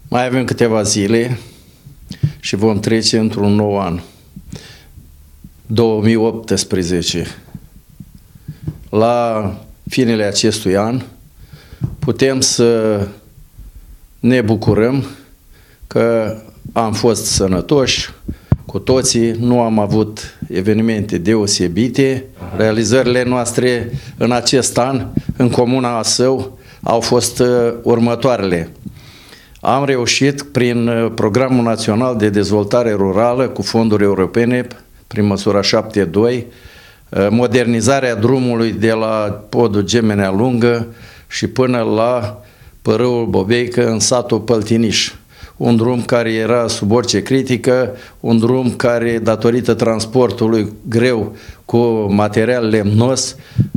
Mai avem câteva zile și vom trece într-un nou an, 2018. La finele acestui an putem să ne bucurăm că am fost sănătoși cu toții, nu am avut evenimente deosebite. Realizările noastre în acest an, în Comuna Asău, au fost următoarele. Am reușit prin Programul Național de Dezvoltare Rurală cu fonduri europene, prin măsura 7.2, modernizarea drumului de la podul Gemenea Lungă și până la Părâul Bobeică în satul Păltiniș. Un drum care era sub orice critică, un drum care, datorită transportului greu cu material lemnos,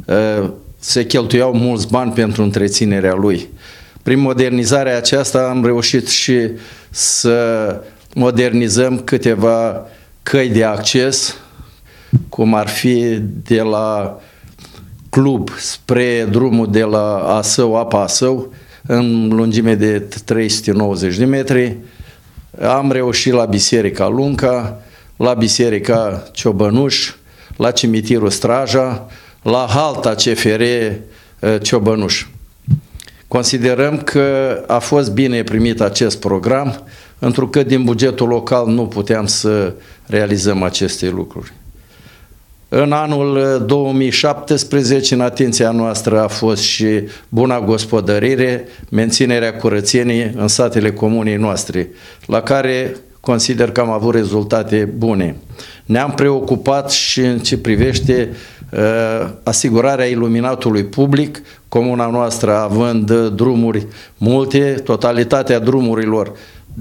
se cheltuiau mulți bani pentru întreținerea lui. Prin modernizarea aceasta am reușit și să modernizăm câteva căi de acces, cum ar fi de la Club spre drumul de la Asău, Apa Asău, în lungime de 390 de metri. Am reușit la Biserica Lunca, la Biserica Ciobănuș, la Cimitirul Straja, la halta CFR Ciobănuș. Considerăm că a fost bine primit acest program, întrucât din bugetul local nu puteam să realizăm aceste lucruri. În anul 2017, în atenția noastră a fost și buna gospodărire, menținerea curățeniei în satele comunei noastre, la care consider că am avut rezultate bune. Ne-am preocupat și în ce privește asigurarea iluminatului public, comuna noastră având drumuri multe, totalitatea drumurilor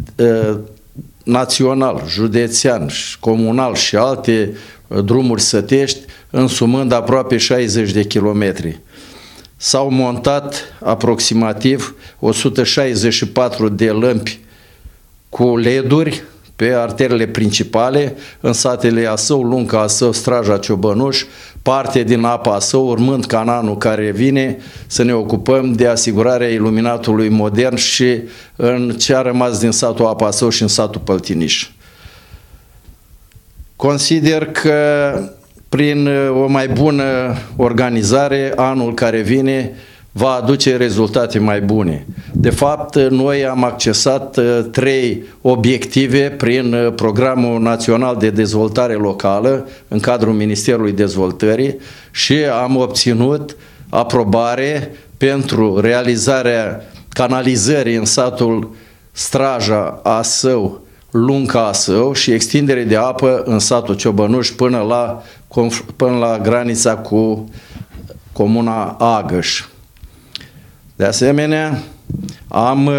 național, județean, comunal și alte drumuri sătești, însumând aproape 60 de kilometri. S-au montat aproximativ 164 de lămpi cu LED-uri pe arterele principale, în satele Asău, Lunca, Asău, Straja, Ciobănuș, parte din Apa Asău, urmând ca în anul care vine să ne ocupăm de asigurarea iluminatului modern și în ce a rămas din satul Apa Asău și în satul Păltiniș. Consider că prin o mai bună organizare, anul care vine va aduce rezultate mai bune. De fapt, noi am accesat 3 obiective prin Programul Național de Dezvoltare Locală în cadrul Ministerului Dezvoltării și am obținut aprobare pentru realizarea canalizării în satul Straja, Asău, Lunca, Asău și extindere de apă în satul Ciobănuș până la granița cu comuna Agăș. De asemenea, am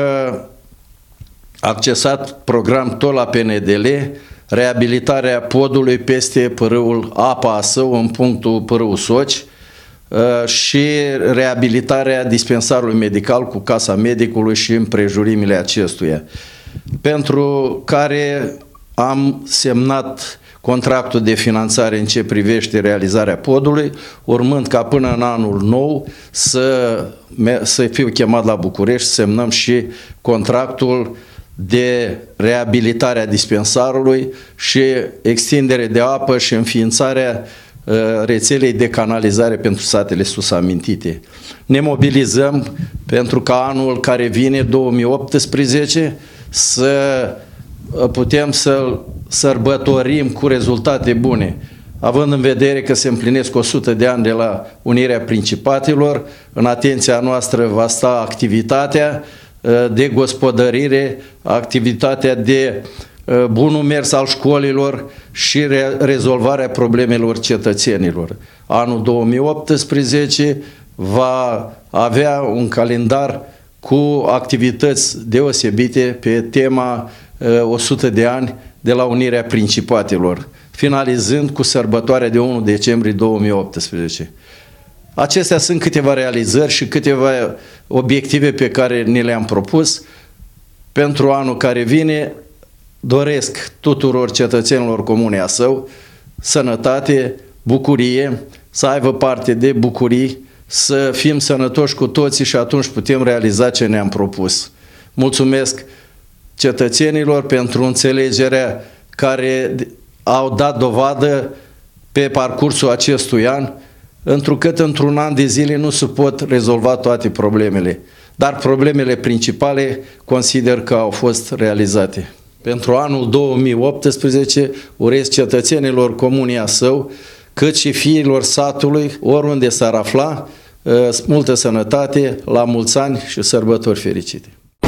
accesat program tot la PNDL, reabilitarea podului peste părâul Apa Asău în punctul Părâul Soci și reabilitarea dispensarului medical cu casa medicului și împrejurimile acestuia, pentru care am semnat contractul de finanțare în ce privește realizarea podului, urmând ca până în anul nou să fiu chemat la București, semnăm și contractul de reabilitare a dispensarului și extindere de apă și înființarea rețelei de canalizare pentru satele sus amintite. Ne mobilizăm pentru ca anul care vine, 2018, să putem să sărbătorim cu rezultate bune, având în vedere că se împlinesc 100 de ani de la unirea Principatelor. În atenția noastră va sta activitatea de gospodărire, activitatea de bunul mers al școlilor și rezolvarea problemelor cetățenilor. Anul 2018 va avea un calendar cu activități deosebite pe tema 100 de ani de la unirea Principatelor, finalizând cu sărbătoarea de 1 decembrie 2018. Acestea sunt câteva realizări și câteva obiective pe care ni le-am propus. Pentru anul care vine doresc tuturor cetățenilor Comunei Asău sănătate, bucurie, să aibă parte de bucurii, să fim sănătoși cu toții și atunci putem realiza ce ne-am propus. Mulțumesc cetățenilor pentru înțelegerea care au dat dovadă pe parcursul acestui an, întrucât într-un an de zile nu se pot rezolva toate problemele. Dar problemele principale consider că au fost realizate. Pentru anul 2018 urez cetățenilor Comunei Asău, cât și fiilor satului, oriunde s-ar afla, multă sănătate, la mulți ani și sărbători fericite.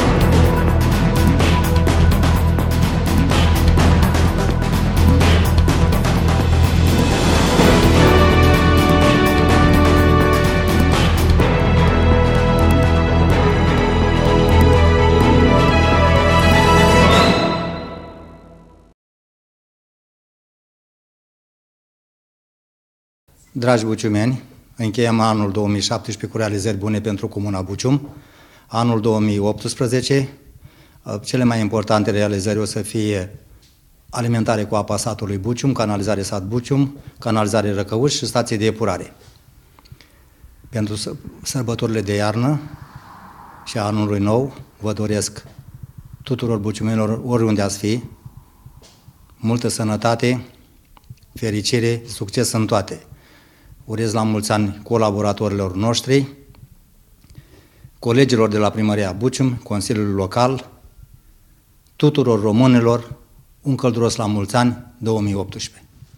Dragi buciumeni, încheiem anul 2017 cu realizări bune pentru Comuna Bucium. Anul 2018, cele mai importante realizări o să fie alimentare cu apa satului Bucium, canalizare sat Bucium, canalizare Răcăuș și stație de epurare. Pentru sărbătorile de iarnă și anului nou, vă doresc tuturor buciumenilor, oriunde ați fi, multă sănătate, fericire, succes în toate. Urez la mulți ani colaboratorilor noștri, colegilor de la Primăria Bucium, Consiliul Local, tuturor românilor, un călduros la mulți ani 2018.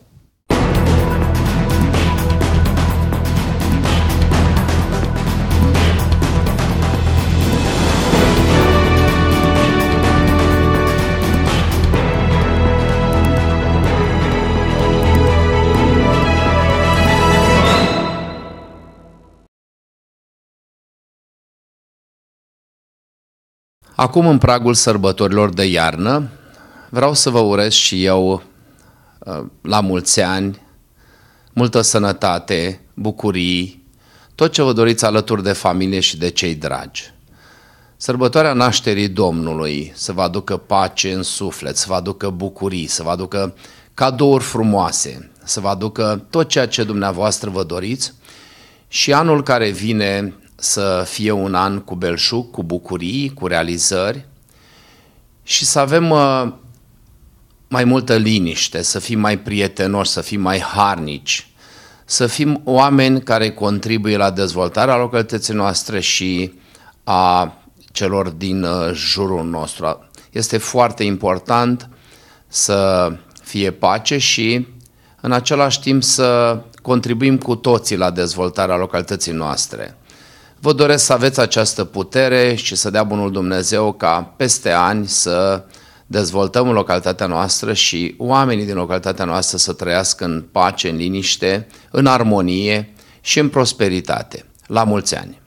Acum, în pragul sărbătorilor de iarnă, vreau să vă urez și eu la mulți ani, multă sănătate, bucurii, tot ce vă doriți alături de familie și de cei dragi. Sărbătoarea nașterii Domnului să vă aducă pace în suflet, să vă aducă bucurii, să vă aducă cadouri frumoase, să vă aducă tot ceea ce dumneavoastră vă doriți și anul care vine să fie un an cu belșug, cu bucurii, cu realizări și să avem mai multă liniște, să fim mai prietenoși, să fim mai harnici, să fim oameni care contribuie la dezvoltarea localității noastre și a celor din jurul nostru. Este foarte important să fie pace și în același timp să contribuim cu toții la dezvoltarea localității noastre. Vă doresc să aveți această putere și să dea bunul Dumnezeu ca peste ani să dezvoltăm localitatea noastră și oamenii din localitatea noastră să trăiască în pace, în liniște, în armonie și în prosperitate. La mulți ani!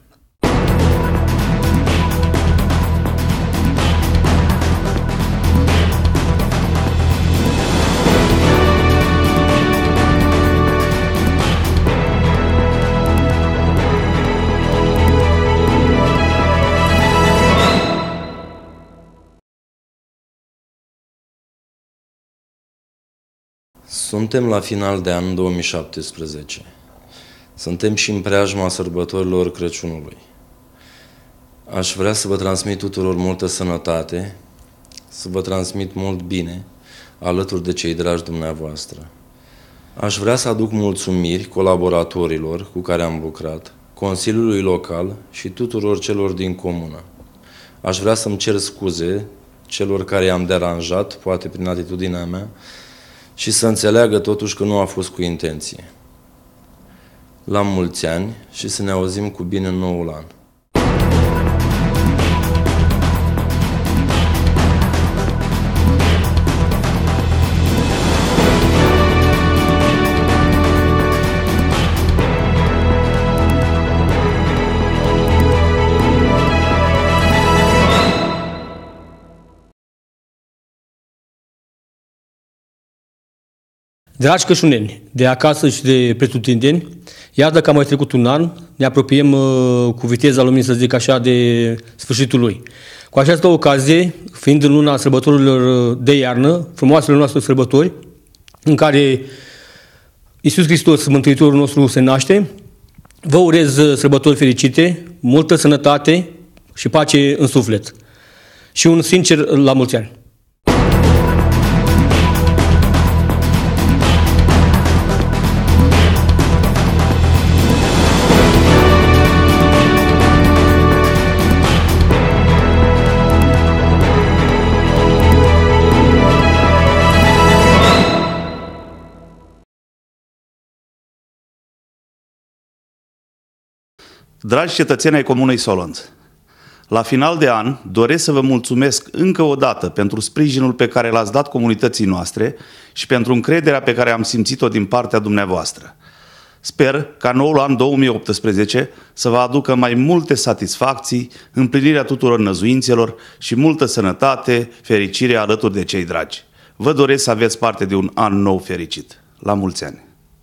Suntem la final de an 2017. Suntem și în preajma sărbătorilor Crăciunului. Aș vrea să vă transmit tuturor multă sănătate, să vă transmit mult bine alături de cei dragi dumneavoastră. Aș vrea să aduc mulțumiri colaboratorilor cu care am lucrat, Consiliului Local și tuturor celor din comună. Aș vrea să-mi cer scuze celor care i-am deranjat, poate prin atitudinea mea, și să înțeleagă totuși că nu a fost cu intenție. La mulți ani și să ne auzim cu bine în noul an. Dragi cășuneni, de acasă și de pretutindeni, iată că a mai trecut un an, ne apropiem cu viteza luminii, să zic așa, de sfârșitul lui. Cu această ocazie, fiind în luna sărbătorilor de iarnă, frumoasele noastre sărbători, în care Iisus Hristos, Mântuitorul nostru, se naște, vă urez sărbători fericite, multă sănătate și pace în suflet. și un sincer la mulți ani. Dragi cetățeni ai Comunei Solonț, la final de an doresc să vă mulțumesc încă o dată pentru sprijinul pe care l-ați dat comunității noastre și pentru încrederea pe care am simțit-o din partea dumneavoastră. Sper ca noul an 2018 să vă aducă mai multe satisfacții, împlinirea tuturor năzuințelor și multă sănătate, fericire alături de cei dragi. Vă doresc să aveți parte de un an nou fericit. La mulți ani!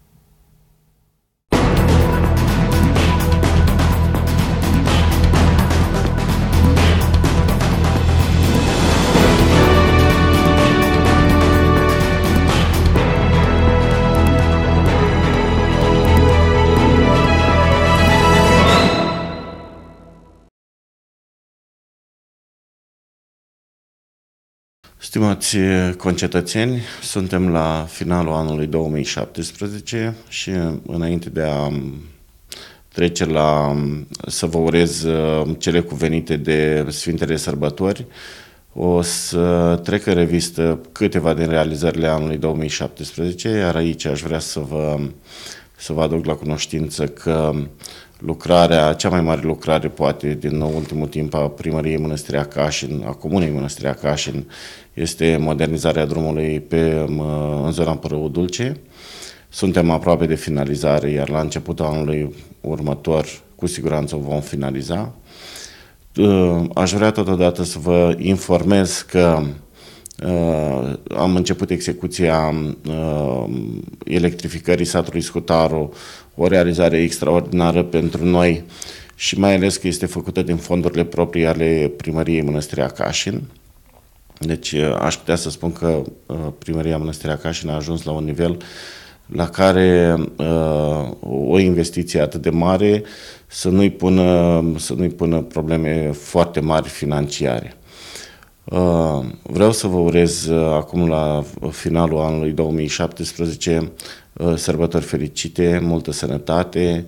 Stimați concetățeni, suntem la finalul anului 2017 și înainte de a trece să vă urez cele cuvenite de Sfintele Sărbători, o să trec în revistă câteva din realizările anului 2017, iar aici aș vrea să vă aduc la cunoștință că cea mai mare lucrare, poate, din ultimul timp a Primăriei Mănăstirea Cașin, a Comunei Mănăstirea Cașin, este modernizarea drumului în zona Părău Dulce. Suntem aproape de finalizare, iar la începutul anului următor, cu siguranță, o vom finaliza. Aș vrea totodată să vă informez că am început execuția electrificării satului Scutaru, o realizare extraordinară pentru noi și mai ales că este făcută din fondurile proprii ale Primăriei Mănăstirea Cașin. Deci aș putea să spun că Primăria Mănăstirea Cașin a ajuns la un nivel la care o investiție atât de mare să nu-i pună probleme foarte mari financiare. Vreau să vă urez acum la finalul anului 2017 sărbători fericite, multă sănătate,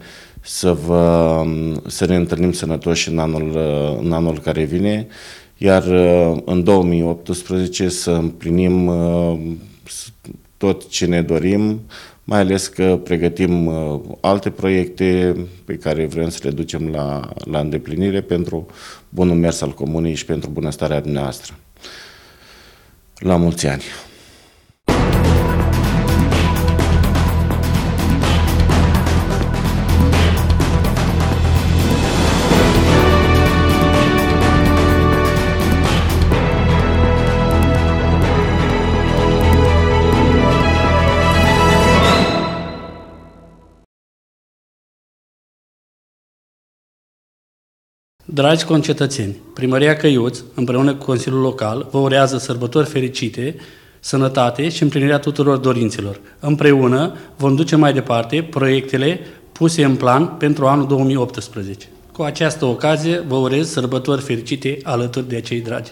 să ne întâlnim sănătoși în anul care vine, iar în 2018 să împlinim tot ce ne dorim, mai ales că pregătim alte proiecte pe care vrem să le ducem la îndeplinire pentru bunul mers al comunei și pentru bunăstarea dumneavoastră. La mulți ani! Dragi concetățeni, Primăria Căiuț, împreună cu Consiliul Local, vă urează sărbători fericite, sănătate și împlinirea tuturor dorințelor. Împreună vom duce mai departe proiectele puse în plan pentru anul 2018. Cu această ocazie vă urez sărbători fericite alături de cei dragi.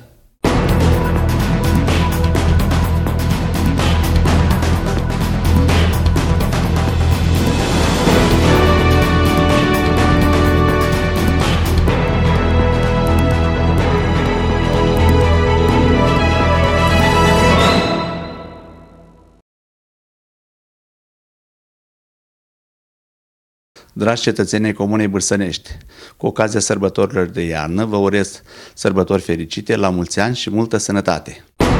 Dragi cetățenii Comunei Bârsănești, cu ocazia sărbătorilor de iarnă, vă urez sărbători fericite, la mulți ani și multă sănătate!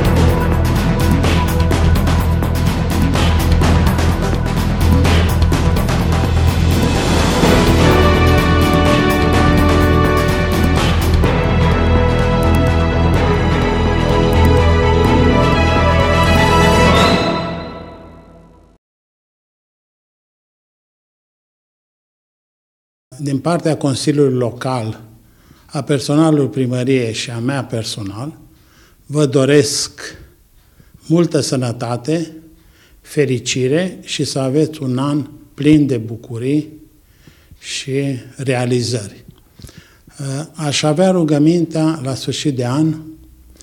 Din partea Consiliului Local, a personalului primăriei și a mea personal, vă doresc multă sănătate, fericire și să aveți un an plin de bucurii și realizări. Aș avea rugămintea la sfârșit de an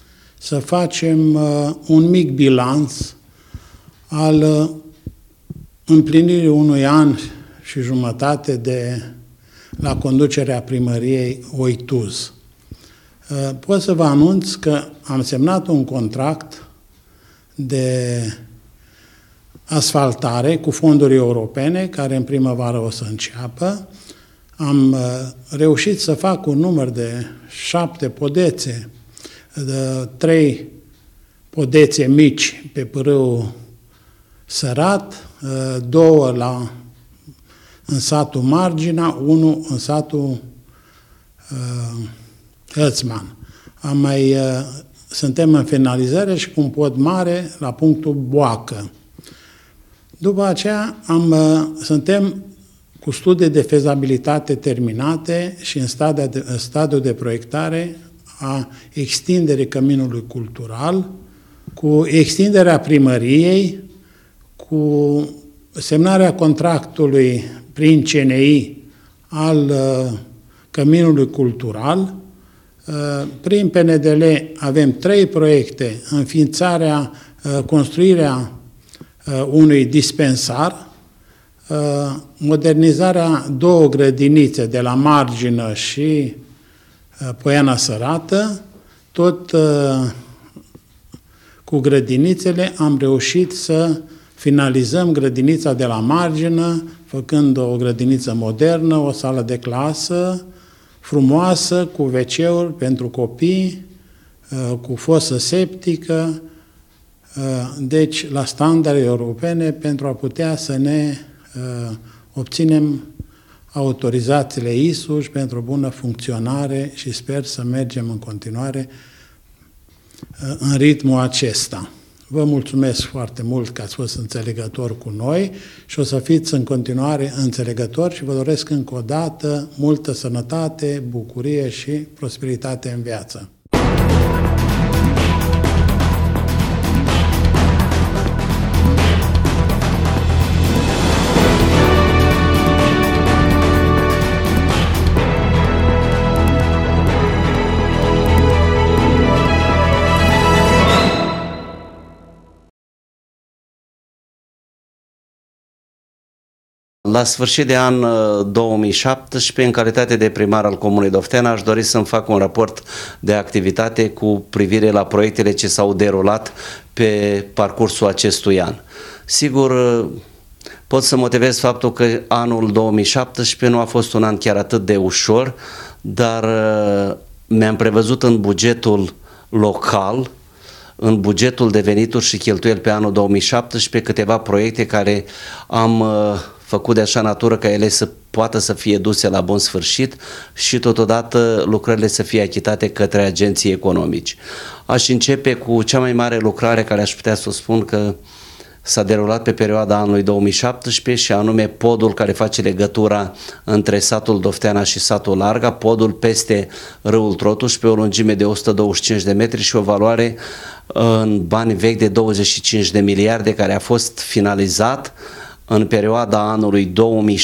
să facem un mic bilanț al împlinirii unui an și jumătate de la conducerea primăriei Oituz. Pot să vă anunț că am semnat un contract de asfaltare cu fonduri europene, care în primăvară o să înceapă. Am reușit să fac un număr de 7 podețe, 3 podețe mici pe pârâul Sărat, 2 în satul Margina, 1 în satul Hățman. Suntem în finalizare și cu un pod mare la punctul Boacă. După aceea suntem cu studii de fezabilitate terminate și în stadiul de proiectare a extinderii căminului cultural, cu extinderea primăriei, cu semnarea contractului prin CNI al căminului cultural. Prin PNDL avem 3 proiecte: înființarea, construirea unui dispensar, modernizarea 2 grădinițe de la Margină și Poiana Sărată. Tot cu grădinițele am reușit să finalizăm grădinița de la Margină, făcând o grădiniță modernă, o sală de clasă frumoasă, cu WC-uri pentru copii, cu fosă septică, deci la standarde europene, pentru a putea să ne obținem autorizațiile ISU și pentru bună funcționare, și sper să mergem în continuare în ritmul acesta. Vă mulțumesc foarte mult că ați fost înțelegători cu noi și o să fiți în continuare înțelegători și vă doresc încă o dată multă sănătate, bucurie și prosperitate în viață. La sfârșit de an 2017, în calitate de primar al Comunei Doftena, aș dori să-mi fac un raport de activitate cu privire la proiectele ce s-au derulat pe parcursul acestui an. Sigur, pot să motivez faptul că anul 2017 nu a fost un an chiar atât de ușor, dar mi-am prevăzut în bugetul local, în bugetul de venituri și cheltuieli pe anul 2017, câteva proiecte care am făcut de așa natură ca ele să poată să fie duse la bun sfârșit și totodată lucrările să fie achitate către agenții economici. Aș începe cu cea mai mare lucrare care aș putea să o spun că s-a derulat pe perioada anului 2017 și anume podul care face legătura între satul Dofteana și satul Larga, podul peste râul Trotuș pe o lungime de 125 de metri și o valoare în bani vechi de 25 de miliarde, care a fost finalizat în perioada anului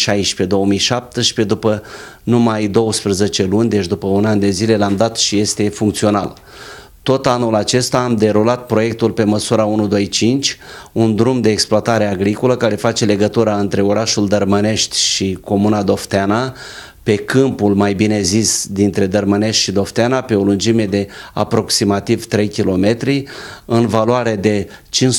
2016-2017, după numai 12 luni, deci după un an de zile l-am dat și este funcțional. Tot anul acesta am derulat proiectul pe măsura 125, un drum de exploatare agricolă care face legătura între orașul Dărmănești și comuna Dofteana, pe câmpul, mai bine zis, dintre Dărmănești și Dofteana, pe o lungime de aproximativ 3 km, în valoare de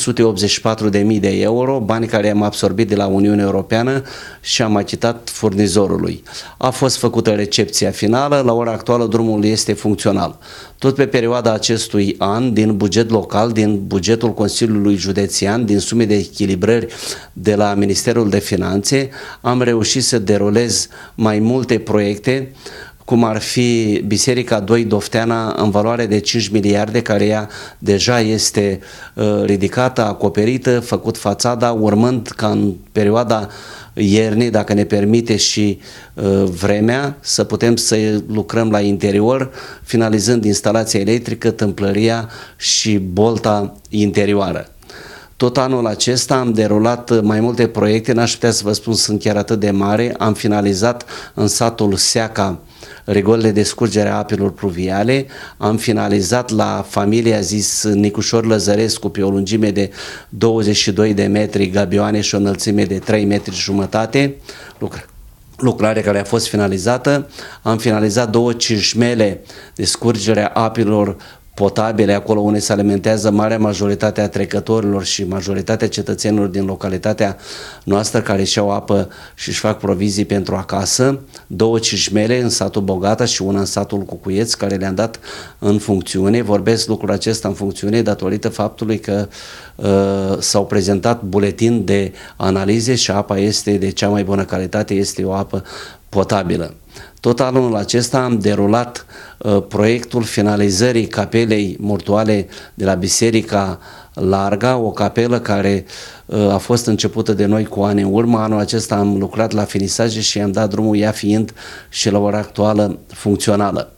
584.000 de euro, bani care am absorbit de la Uniunea Europeană și am achitat furnizorului. A fost făcută recepția finală, la ora actuală drumul este funcțional. Tot pe perioada acestui an, din buget local, din bugetul Consiliului Județean, din sume de echilibrări de la Ministerul de Finanțe, am reușit să derulez mai multe proiecte, cum ar fi Biserica 2 Dofteana în valoare de 5 miliarde, care ea deja este ridicată, acoperită, făcut fațada, urmând ca în perioada iernii, dacă ne permite și vremea, să putem să lucrăm la interior, finalizând instalația electrică, tâmplăria și bolta interioară. Tot anul acesta am derulat mai multe proiecte, n-aș putea să vă spun sunt chiar atât de mari. Am finalizat în satul Seaca rigolele de scurgere a apelor pluviale, am finalizat la familia zis Nicușor Lăzărescu pe o lungime de 22 de metri gabioane și o înălțime de 3 metri jumătate, lucrare care a fost finalizată. Am finalizat 2 cișmele de scurgere a apelor potabile, acolo unde se alimentează marea majoritate a trecătorilor și majoritatea cetățenilor din localitatea noastră care își-au apă și își fac provizii pentru acasă. 2 cișmele în satul Bogata și una în satul Cucuieț, care le-am dat în funcțiune. Vorbesc lucrul acesta în funcțiune datorită faptului că s-au prezentat buletin de analize și apa este de cea mai bună calitate, este o apă potabilă. Tot anul acesta am derulat proiectul finalizării capelei mortuale de la Biserica Larga, o capelă care a fost începută de noi cu ani în urmă. Anul acesta am lucrat la finisaje și am dat drumul, ea fiind și la ora actuală funcțională.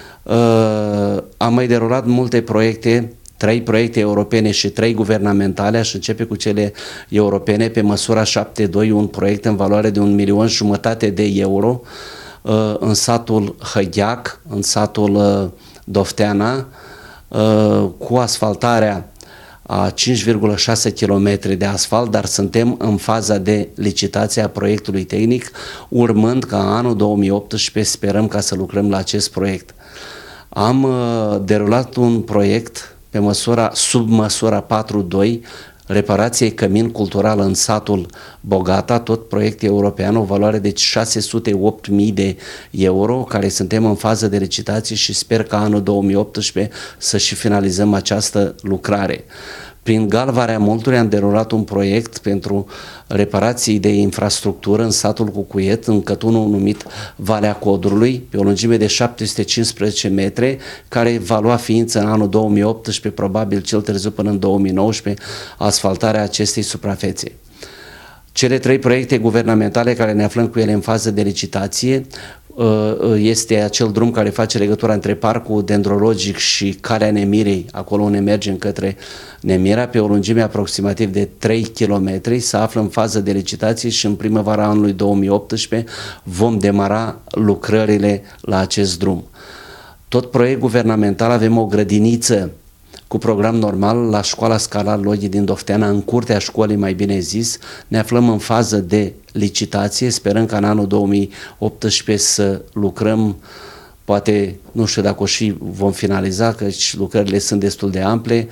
Am mai derulat multe proiecte, 3 proiecte europene și 3 guvernamentale. Aș începe cu cele europene. Pe măsura 7.2, un proiect în valoare de 1.500.000 de euro în satul Hăgheac, în satul Dofteana, cu asfaltarea a 5,6 km de asfalt, dar suntem în faza de licitație a proiectului tehnic, urmând ca anul 2018 sperăm ca să lucrăm la acest proiect. Am derulat un proiect sub măsura 4.2, reparație cămin cultural în satul Bogata, tot proiect european, o valoare de 608.000 de euro, care suntem în fază de licitație și sper că anul 2018 să și finalizăm această lucrare. Prin Galvarea Multului am derulat un proiect pentru reparații de infrastructură în satul Cucuiet, în cătunul numit Valea Codrului, pe o lungime de 715 metri, care va lua ființă în anul 2018, probabil cel târziu până în 2019, asfaltarea acestei suprafețe. Cele 3 proiecte guvernamentale care ne aflăm cu ele în fază de licitație este acel drum care face legătura între Parcul Dendrologic și Calea Nemirei, acolo unde mergem către Nemira, pe o lungime aproximativ de 3 km, se află în fază de licitație și în primăvara anului 2018 vom demara lucrările la acest drum. Tot proiect guvernamental, avem o grădiniță cu program normal la școala Scalar Loghi din Dofteana, în curtea școlii, mai bine zis. Ne aflăm în fază de licitație, sperăm ca în anul 2018 să lucrăm, poate, nu știu dacă o și vom finaliza, căci lucrările sunt destul de ample.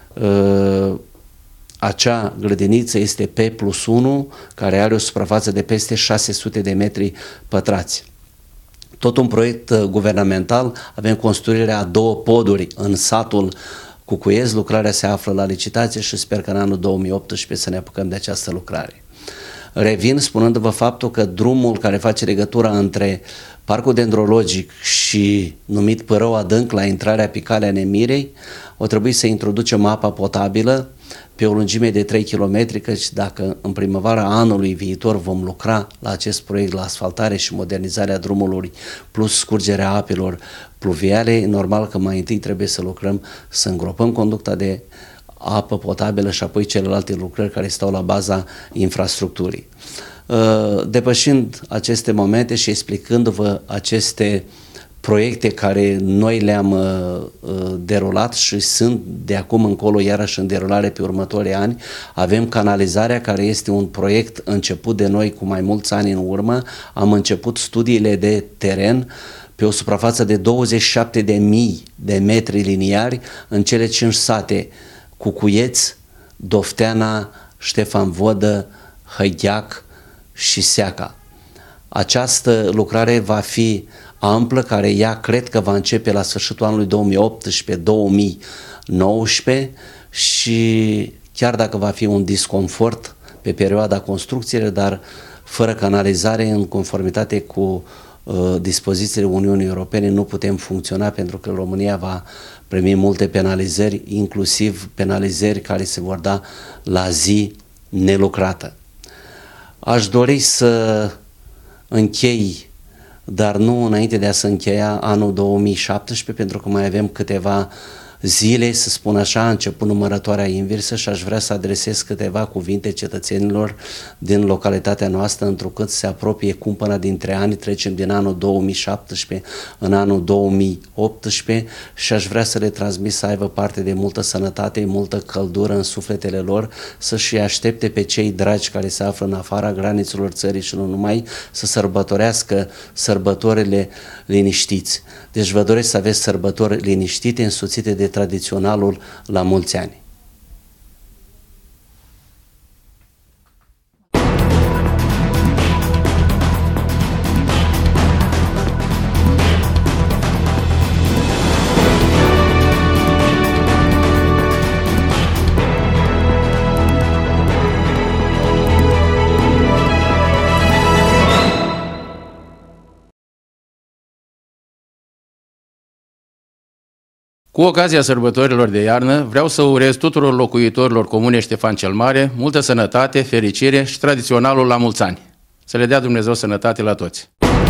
Acea grădiniță este P+1, care are o suprafață de peste 600 de metri pătrați. Tot un proiect guvernamental, avem construirea a 2 poduri în satul Cucuiez, lucrarea se află la licitație și sper că în anul 2018 să ne apucăm de această lucrare. Revin spunându-vă faptul că drumul care face legătura între Parcul Dendrologic și numit Părău Adânc la intrarea pe Calea Nemirei, o trebuie să introducem apa potabilă pe o lungime de 3 km, căci dacă în primăvara anului viitor vom lucra la acest proiect, la asfaltare și modernizarea drumului plus scurgerea apelor pluviale, normal că mai întâi trebuie să lucrăm, să îngropăm conducta de apă potabilă și apoi celelalte lucrări care stau la baza infrastructurii. Depășind aceste momente și explicându-vă aceste proiecte care noi le-am derulat și sunt de acum încolo iarăși în derulare pe următorii ani, avem canalizarea, care este un proiect început de noi cu mai mulți ani în urmă. Am început studiile de teren pe o suprafață de 27.000 de metri liniari în cele 5 sate: Cucuieț, Dofteana, Ștefan Vodă, Hăgheac și Seaca. Această lucrare va fi amplă, care ea cred că va începe la sfârșitul anului 2018-2019 și chiar dacă va fi un disconfort pe perioada construcției, dar fără canalizare, în conformitate cu dispozițiile Uniunii Europene, nu putem funcționa, pentru că România va primi multe penalizări, inclusiv penalizări care se vor da la zi nelucrată. Aș dori să închei, dar nu înainte de a se încheia anul 2017, pentru că mai avem câteva zile, să spun așa, a început numărătoarea inversă și aș vrea să adresez câteva cuvinte cetățenilor din localitatea noastră, întrucât se apropie cumpăna dintre ani, trecem din anul 2017 în anul 2018 și aș vrea să le transmit să aibă parte de multă sănătate, multă căldură în sufletele lor, să-și aștepte pe cei dragi care se află în afara granițelor țării și nu numai, să sărbătorească sărbătorile liniștiți. Deci vă doresc să aveți sărbători liniștite, însoțite de tradiționalul la mulți ani. Cu ocazia sărbătorilor de iarnă, vreau să urez tuturor locuitorilor Comunei Ștefan cel Mare multă sănătate, fericire și tradiționalul la mulți ani. Să le dea Dumnezeu sănătate la toți!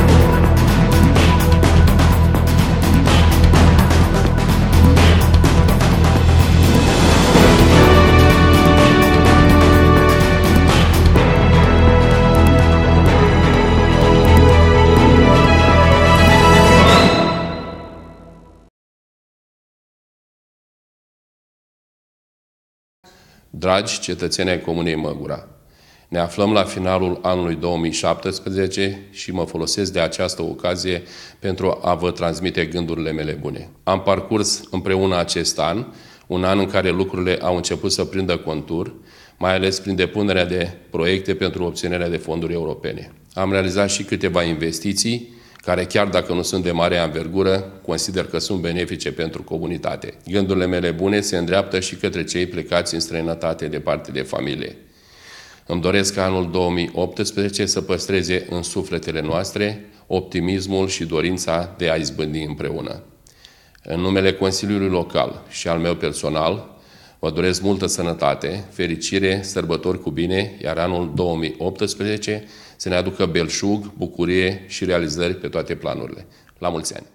Dragi cetățeni ai Comunei Măgura, ne aflăm la finalul anului 2017 și mă folosesc de această ocazie pentru a vă transmite gândurile mele bune. Am parcurs împreună acest an, un an în care lucrurile au început să prindă contur, mai ales prin depunerea de proiecte pentru obținerea de fonduri europene. Am realizat și câteva investiții care, chiar dacă nu sunt de mare anvergură, consider că sunt benefice pentru comunitate. Gândurile mele bune se îndreaptă și către cei plecați în străinătate departe de familie. Îmi doresc ca anul 2018 să păstreze în sufletele noastre optimismul și dorința de a izbândi împreună. În numele Consiliului Local și al meu personal, vă doresc multă sănătate, fericire, sărbători cu bine, iar anul 2018 să ne aducă belșug, bucurie și realizări pe toate planurile. La mulți ani!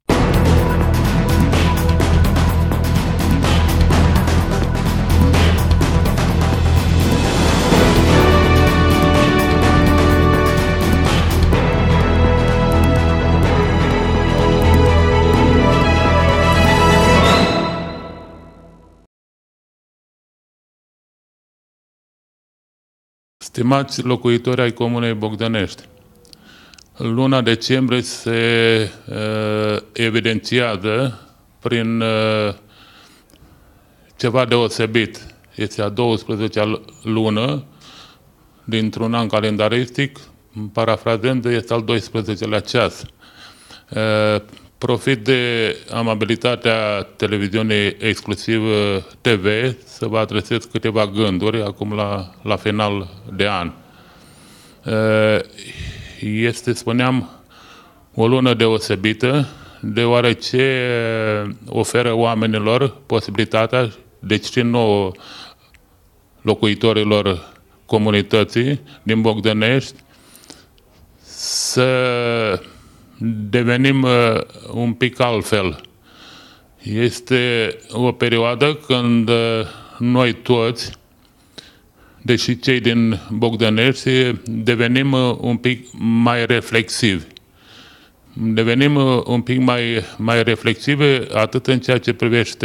Stimați locuitori ai Comunei Bogdănești, luna decembrie se evidențiază prin ceva deosebit. Este a 12-a lună dintr-un an calendaristic, parafrazând, este al 12-lea ceas. Profit de amabilitatea televiziunii exclusiv TV să vă adresez câteva gânduri acum la final de an. Este, spuneam, o lună deosebită, deoarece oferă oamenilor posibilitatea, deci și nouă locuitorilor comunității din Bogdănești, să devenim un pic altfel. Este o perioadă când noi toți, deși cei din Bogdănești, devenim un pic mai reflexivi. Devenim un pic mai reflexivi atât în ceea ce privește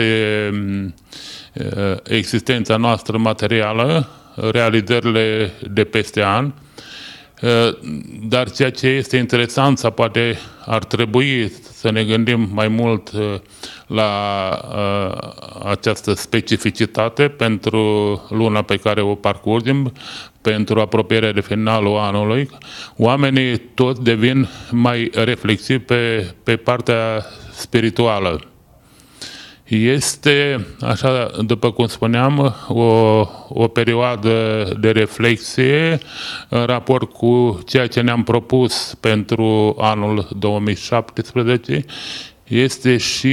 existența noastră materială, realizările de peste an, dar ceea ce este interesant sau poate ar trebui să ne gândim mai mult la această specificitate pentru luna pe care o parcurgem, pentru apropierea de finalul anului. Oamenii toți devin mai reflexivi pe partea spirituală. Este, așa după cum spuneam, o perioadă de reflexie în raport cu ceea ce ne-am propus pentru anul 2017. Este și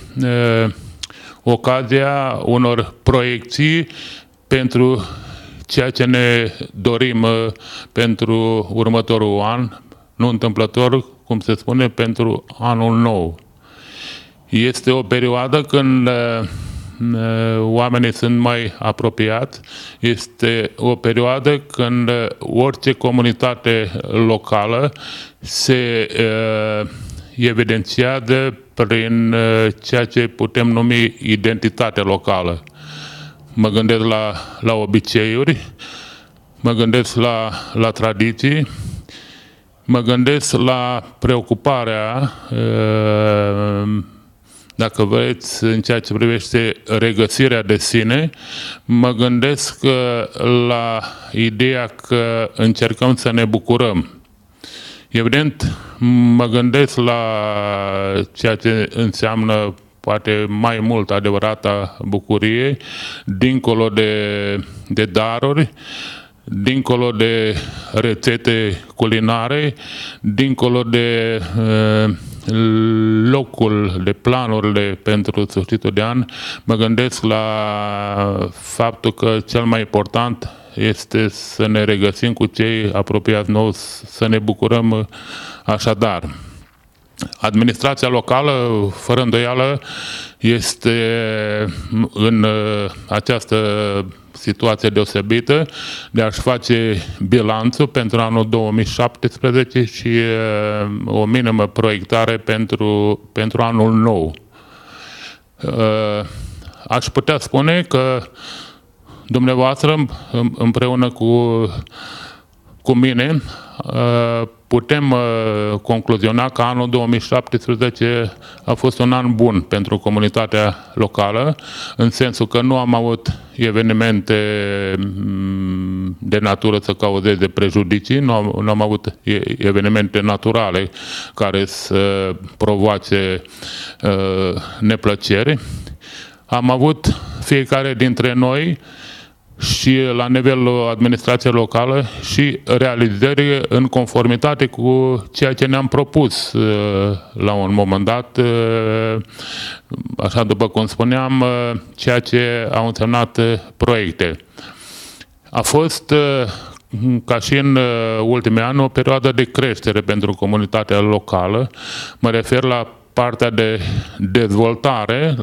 ocazia unor proiecții pentru ceea ce ne dorim pentru următorul an, nu întâmplător, cum se spune, pentru anul nou. Este o perioadă când oamenii sunt mai apropiați, este o perioadă când orice comunitate locală se evidențiază prin ceea ce putem numi identitate locală. Mă gândesc la obiceiuri, mă gândesc la tradiții, mă gândesc la preocuparea, dacă vreți, în ceea ce privește regăsirea de sine, mă gândesc la ideea că încercăm să ne bucurăm. Evident, mă gândesc la ceea ce înseamnă poate mai mult adevărata bucurie, dincolo de daruri, dincolo de rețete culinare, dincolo de locul, de planurile pentru sfârșitul de an, mă gândesc la faptul că cel mai important este să ne regăsim cu cei apropiați nou, să ne bucurăm așadar. Administrația locală, fără îndoială, este în această situație deosebită de a-și face bilanțul pentru anul 2017 și o minimă proiectare pentru anul nou. Aș putea spune că dumneavoastră, împreună cu mine, putem concluziona că anul 2017 a fost un an bun pentru comunitatea locală, în sensul că nu am avut evenimente de natură să cauzeze prejudicii, nu am avut evenimente naturale care să provoace neplăceri. Am avut fiecare dintre noi și la nivelul administrației locale și realizări în conformitate cu ceea ce ne-am propus la un moment dat, așa după cum spuneam, ceea ce au însemnat proiecte. A fost, ca și în ultimii ani, o perioadă de creștere pentru comunitatea locală. Mă refer la partea de dezvoltare,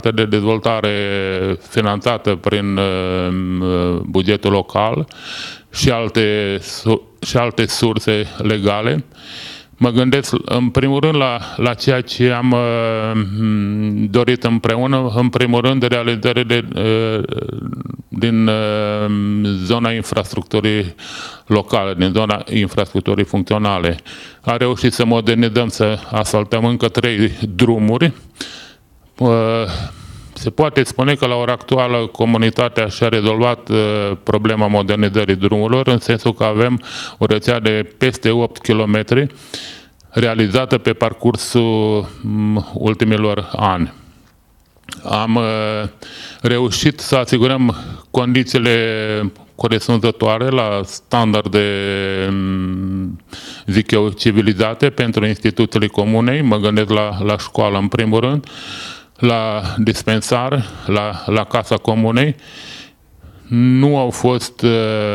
finanțată prin bugetul local și alte surse legale. Mă gândesc în primul rând la ceea ce am dorit împreună, în primul rând de realizările din zona infrastructurii locale, din zona infrastructurii funcționale. A reușit să modernizăm, să asfaltăm încă 3 drumuri. Se poate spune că la ora actuală comunitatea și-a rezolvat problema modernizării drumurilor, în sensul că avem o rețea de peste 8 km realizată pe parcursul ultimilor ani. Am reușit să asigurăm condițiile corespunzătoare la standarde, zic eu, civilizate pentru instituțiile comunei. Mă gândesc la școală în primul rând, la dispensar, la Casa Comunei. Nu au fost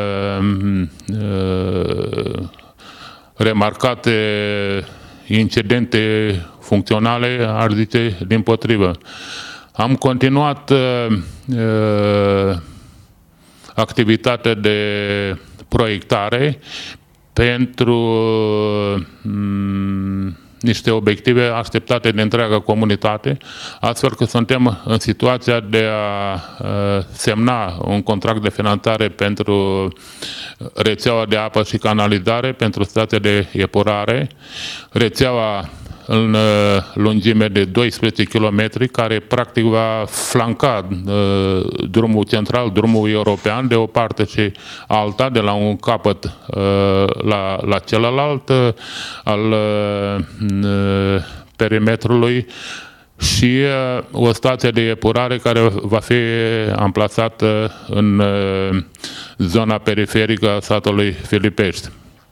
remarcate incidente funcționale, ar zice, dimpotrivă. Am continuat activitatea de proiectare pentru niște obiective așteptate de întreaga comunitate, astfel că suntem în situația de a semna un contract de finanțare pentru rețeaua de apă și canalizare, pentru stația de epurare, rețeaua în lungime de 12 km, care practic va flanca drumul central, drumul european, de o parte și alta, de la un capăt la celălalt al perimetrului, și o stație de epurare care va fi amplasată în zona periferică a satului Filipești.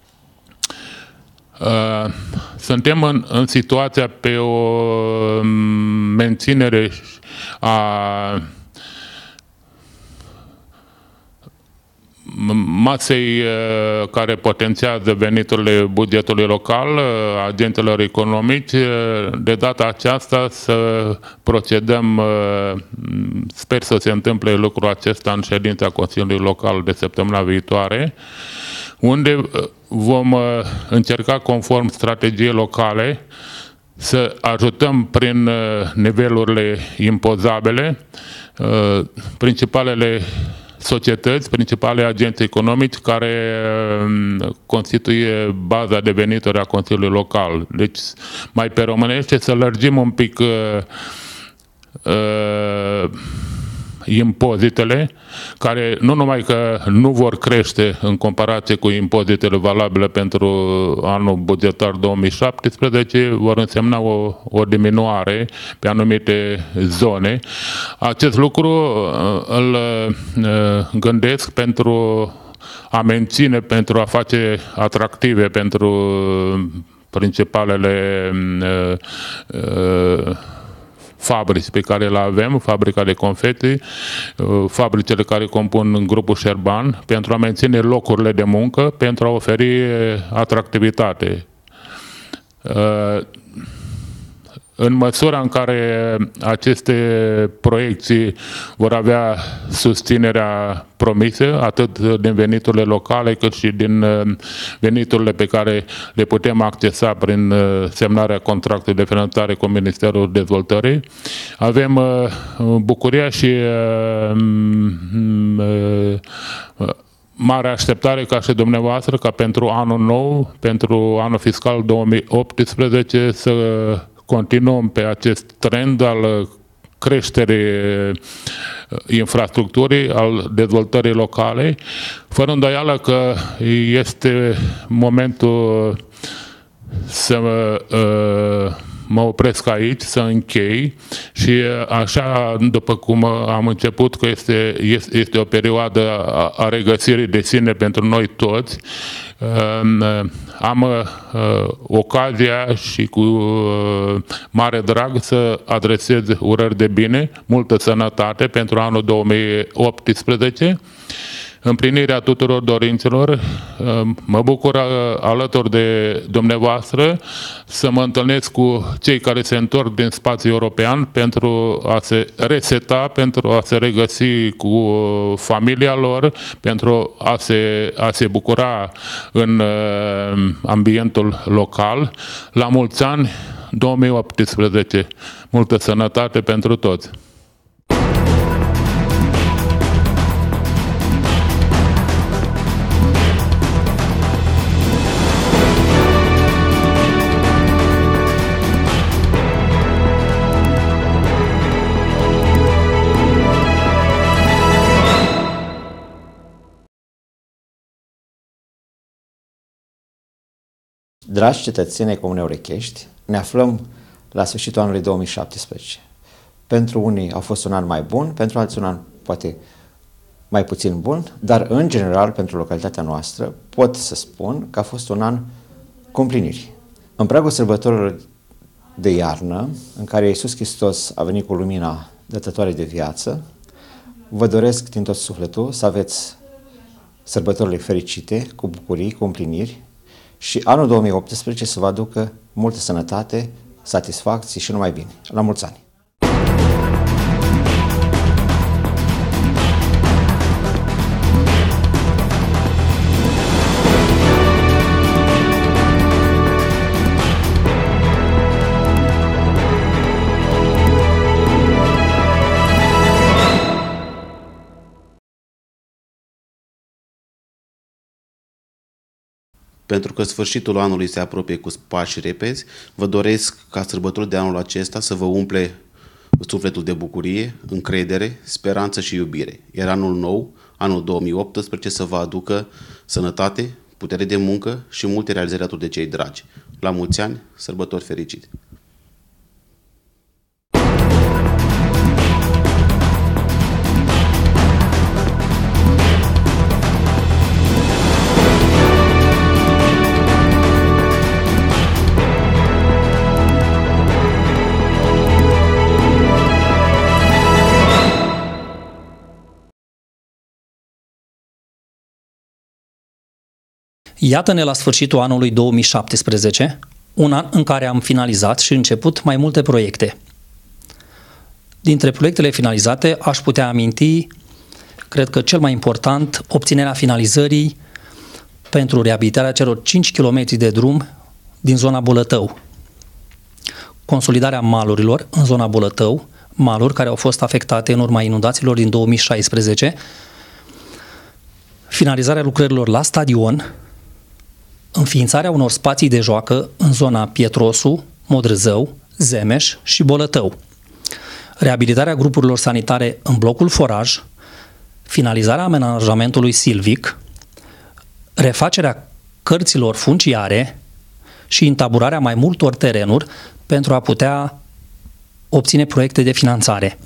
Suntem în situația pe o menținere a masei care potențează veniturile bugetului local, agentelor economici, de data aceasta să procedăm, sper să se întâmple lucrul acesta în ședința Consiliului Local de săptămâna viitoare, unde vom încerca, conform strategiei locale, să ajutăm prin nivelurile impozabile principalele societăți, principale agenți economici care constituie baza de venituri a Consiliului Local. Deci, mai pe românește, să lărgim un pic impozitele, care nu numai că nu vor crește în comparație cu impozitele valabile pentru anul bugetar 2017, vor însemna o diminuare pe anumite zone. Acest lucru îl gândesc pentru a menține, pentru a face atractive pentru principalele fabrici pe care le avem, fabrica de confeti, fabricile care compun grupul Șerban, pentru a menține locurile de muncă, pentru a oferi atractivitate. În măsura în care aceste proiecții vor avea susținerea promisă, atât din veniturile locale, cât și din veniturile pe care le putem accesa prin semnarea contractului de finanțare cu Ministerul Dezvoltării, avem bucuria și mare așteptare ca și dumneavoastră, ca pentru anul nou, pentru anul fiscal 2018, să continuăm pe acest trend al creșterii infrastructurii, al dezvoltării locale, fără îndoială că este momentul să mă opresc aici, să închei și așa, după cum am început, că este o perioadă a regăsirii de sine pentru noi toți, am ocazia și cu mare drag să adresez urări de bine, multă sănătate pentru anul 2018, împlinirea tuturor dorințelor. Mă bucur alături de dumneavoastră să mă întâlnesc cu cei care se întorc din spațiul european pentru a se reseta, pentru a se regăsi cu familia lor, pentru a se bucura în ambientul local. La mulți ani 2018. Multă sănătate pentru toți! Dragi cetățeni ai Comunei Orechești, ne aflăm la sfârșitul anului 2017. Pentru unii a fost un an mai bun, pentru alții un an poate mai puțin bun, dar în general pentru localitatea noastră pot să spun că a fost un an cu împliniri. În pragul sărbătorilor de iarnă, în care Iisus Hristos a venit cu lumina dătătoare de viață, vă doresc din tot sufletul să aveți sărbătorile fericite, cu bucurii, cu împliniri, și anul 2018 să vă aducă multă sănătate, satisfacții și numai bine. La mulți ani! Pentru că sfârșitul anului se apropie cu pași repezi, vă doresc ca sărbătorile de anul acesta să vă umple sufletul de bucurie, încredere, speranță și iubire. Iar anul nou, anul 2018, să vă aducă sănătate, putere de muncă și multe realizări alături de cei dragi. La mulți ani, sărbători fericite! Iată-ne la sfârșitul anului 2017, un an în care am finalizat și început mai multe proiecte. Dintre proiectele finalizate aș putea aminti, cred că cel mai important, obținerea finalizării pentru reabilitarea celor 5 km de drum din zona Bolătău. Consolidarea malurilor în zona Bolătău, maluri care au fost afectate în urma inundațiilor din 2016, finalizarea lucrărilor la stadion, înființarea unor spații de joacă în zona Pietrosu, Modrăzău, Zemeș și Bolătău, reabilitarea grupurilor sanitare în blocul Foraj, finalizarea amenajamentului silvic, refacerea cărților funciare și intaburarea mai multor terenuri pentru a putea obține proiecte de finanțare.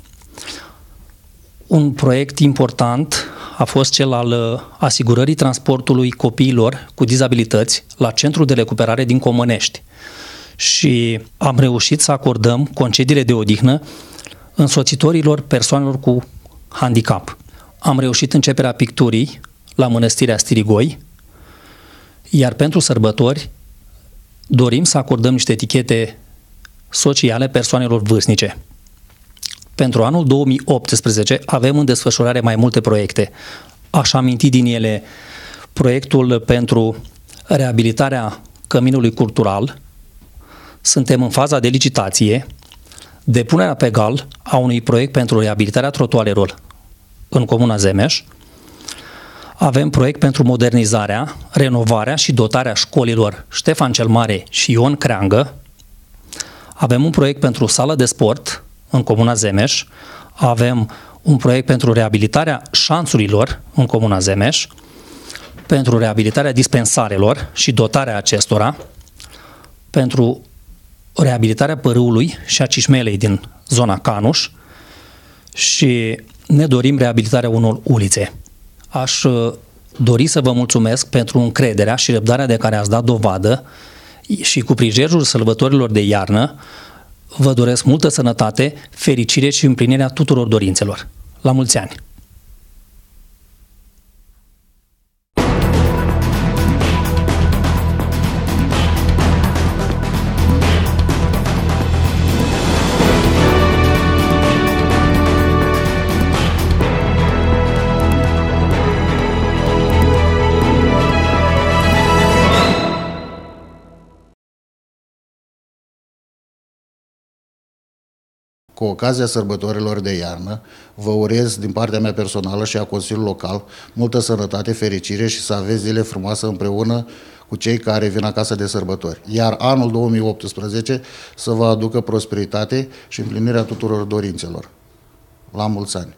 Un proiect important a fost cel al asigurării transportului copiilor cu dizabilități la Centrul de Recuperare din Comănești și am reușit să acordăm concediile de odihnă însoțitorilor persoanelor cu handicap. Am reușit începerea picturii la Mănăstirea Stirigoi, iar pentru sărbători dorim să acordăm niște etichete sociale persoanelor vârstnice. Pentru anul 2018 avem în desfășurare mai multe proiecte. Aș aminti din ele proiectul pentru reabilitarea căminului cultural. Suntem în faza de licitație, depunerea pe gal a unui proiect pentru reabilitarea trotuarelor în comuna Zemeș. Avem proiect pentru modernizarea, renovarea și dotarea școlilor Ștefan cel Mare și Ion Creangă. Avem un proiect pentru sală de sport în comuna Zemeș. Avem un proiect pentru reabilitarea șanțurilor în comuna Zemeș, pentru reabilitarea dispensarelor și dotarea acestora, pentru reabilitarea părâului și a cișmelei din zona Canuș și ne dorim reabilitarea unor ulițe. Aș dori să vă mulțumesc pentru încrederea și răbdarea de care ați dat dovadă și cu prilejul sărbătorilor de iarnă vă doresc multă sănătate, fericire și împlinirea tuturor dorințelor. La mulți ani! Cu ocazia sărbătorilor de iarnă, vă urez din partea mea personală și a Consiliului Local multă sănătate, fericire și să aveți zile frumoase împreună cu cei care vin acasă de sărbători. Iar anul 2018 să vă aducă prosperitate și împlinirea tuturor dorințelor. La mulți ani!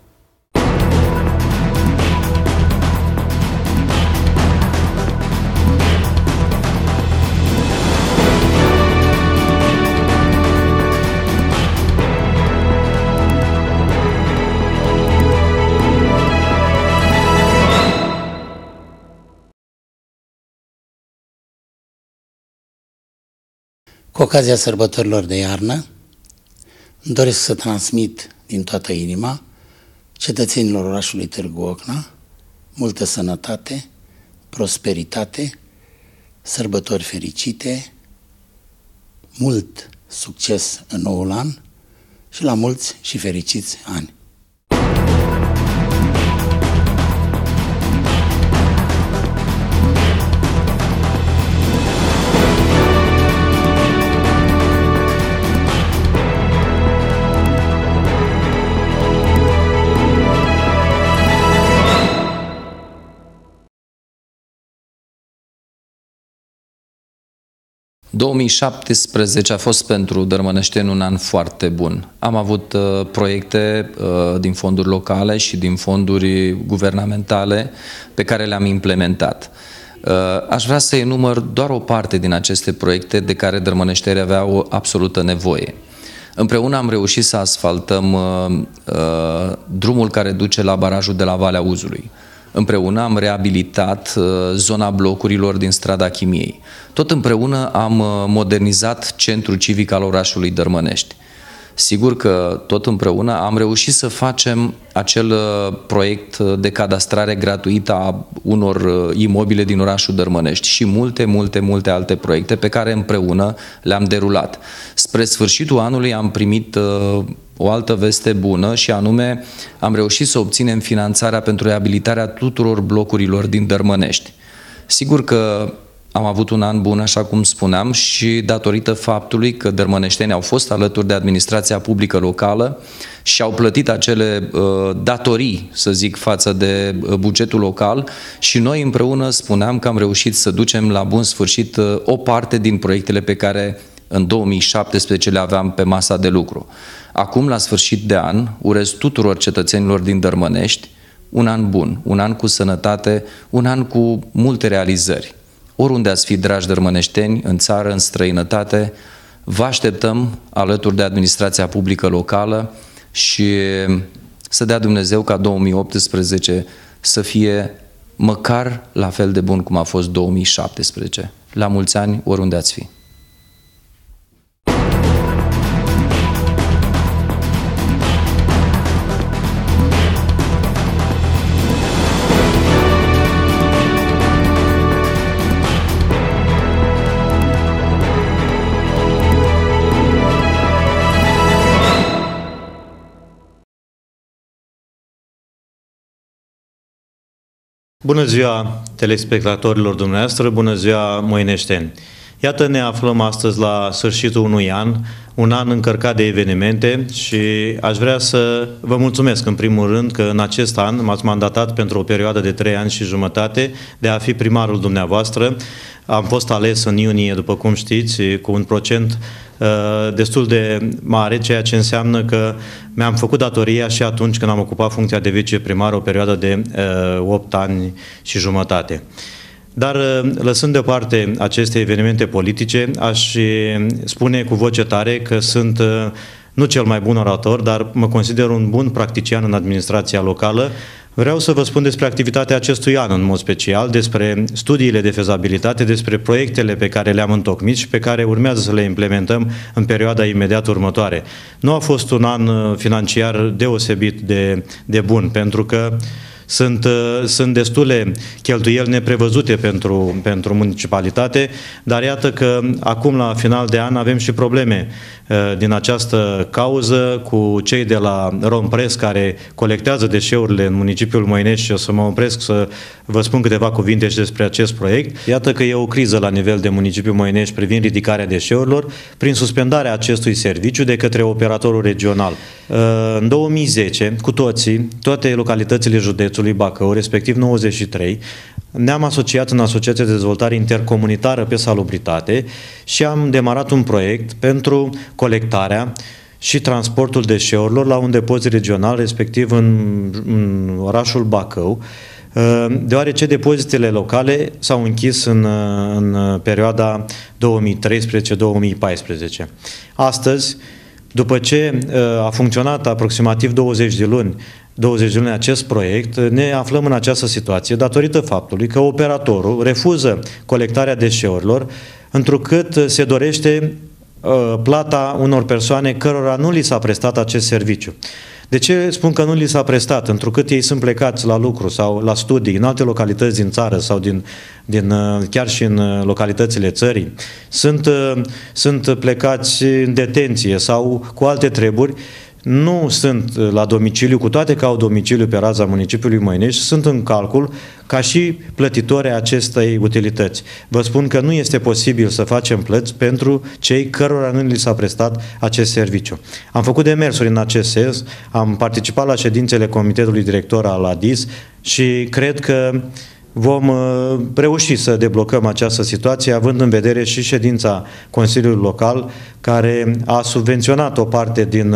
Cu ocazia sărbătorilor de iarnă, îmi doresc să transmit din toată inima cetățenilor orașului Târgu Ocna multă sănătate, prosperitate, sărbători fericite, mult succes în noul an și la mulți și fericiți ani. În 2017 a fost pentru dărmăneșteni un an foarte bun. Am avut proiecte din fonduri locale și din fonduri guvernamentale pe care le-am implementat. Aș vrea să enumăr doar o parte din aceste proiecte de care dărmăneștenii aveau o absolută nevoie. Împreună am reușit să asfaltăm drumul care duce la barajul de la Valea Uzului. Împreună am reabilitat zona blocurilor din strada Chimiei. Tot împreună am modernizat centrul civic al orașului Dărmănești. Sigur că tot împreună am reușit să facem acel proiect de cadastrare gratuită a unor imobile din orașul Dărmănești și multe alte proiecte pe care împreună le-am derulat. Spre sfârșitul anului am primit o altă veste bună și anume am reușit să obținem finanțarea pentru reabilitarea tuturor blocurilor din Dărmănești. Sigur că am avut un an bun, așa cum spuneam, și datorită faptului că dărmăneștenii au fost alături de administrația publică locală și au plătit acele datorii, să zic, față de bugetul local și noi împreună spuneam că am reușit să ducem la bun sfârșit o parte din proiectele pe care în 2017 le aveam pe masa de lucru. Acum, la sfârșit de an, urez tuturor cetățenilor din Dărmănești un an bun, un an cu sănătate, un an cu multe realizări. Oriunde ați fi, dragi dărmăneșteni, în țară, în străinătate, vă așteptăm alături de administrația publică locală și să dea Dumnezeu ca 2018 să fie măcar la fel de bun cum a fost 2017. La mulți ani, oriunde ați fi. Bună ziua telespectatorilor dumneavoastră, bună ziua moineșteni! Iată, ne aflăm astăzi la sfârșitul unui an, un an încărcat de evenimente și aș vrea să vă mulțumesc în primul rând că în acest an m-ați mandatat pentru o perioadă de 3 ani și jumătate de a fi primarul dumneavoastră. Am fost ales în iunie, după cum știți, cu un procent destul de mare, ceea ce înseamnă că mi-am făcut datoria și atunci când am ocupat funcția de viceprimar o perioadă de 8 ani și jumătate. Dar lăsând deoparte aceste evenimente politice, aș spune cu voce tare că sunt nu cel mai bun orator, dar mă consider un bun practician în administrația locală. Vreau să vă spun despre activitatea acestui an în mod special, despre studiile de fezabilitate, despre proiectele pe care le-am întocmit și pe care urmează să le implementăm în perioada imediat următoare. Nu a fost un an financiar deosebit de bun, pentru că sunt destule cheltuieli neprevăzute pentru municipalitate, dar iată că acum la final de an avem și probleme din această cauză cu cei de la Rompress care colectează deșeurile în municipiul Moinești și o să mă opresc să vă spun câteva cuvinte și despre acest proiect. Iată că e o criză la nivel de municipiul Moinești privind ridicarea deșeurilor prin suspendarea acestui serviciu de către operatorul regional. În 2010, cu toate localitățile județului Bacău, respectiv 93, ne-am asociat în Asociația de Dezvoltare Intercomunitară pe Salubritate și am demarat un proiect pentru colectarea și transportul deșeurilor la un depozit regional, respectiv în orașul Bacău, deoarece depozitele locale s-au închis în perioada 2013-2014. Astăzi, după ce a funcționat aproximativ 20 de luni acest proiect, ne aflăm în această situație datorită faptului că operatorul refuză colectarea deșeurilor, întrucât se dorește plata unor persoane cărora nu li s-a prestat acest serviciu. De ce spun că nu li s-a prestat? Întrucât ei sunt plecați la lucru sau la studii în alte localități din țară sau chiar și în localitățile țării. Sunt plecați în detenție sau cu alte treburi, nu sunt la domiciliu, cu toate că au domiciliu pe raza municipiului Moinești, sunt în calcul ca și plătitori ai acestei utilități. Vă spun că nu este posibil să facem plăți pentru cei cărora nu li s-a prestat acest serviciu. Am făcut demersuri în acest sens, am participat la ședințele Comitetului Director al ADIS și cred că vom reuși să deblocăm această situație, având în vedere și ședința Consiliului Local, care a subvenționat o parte din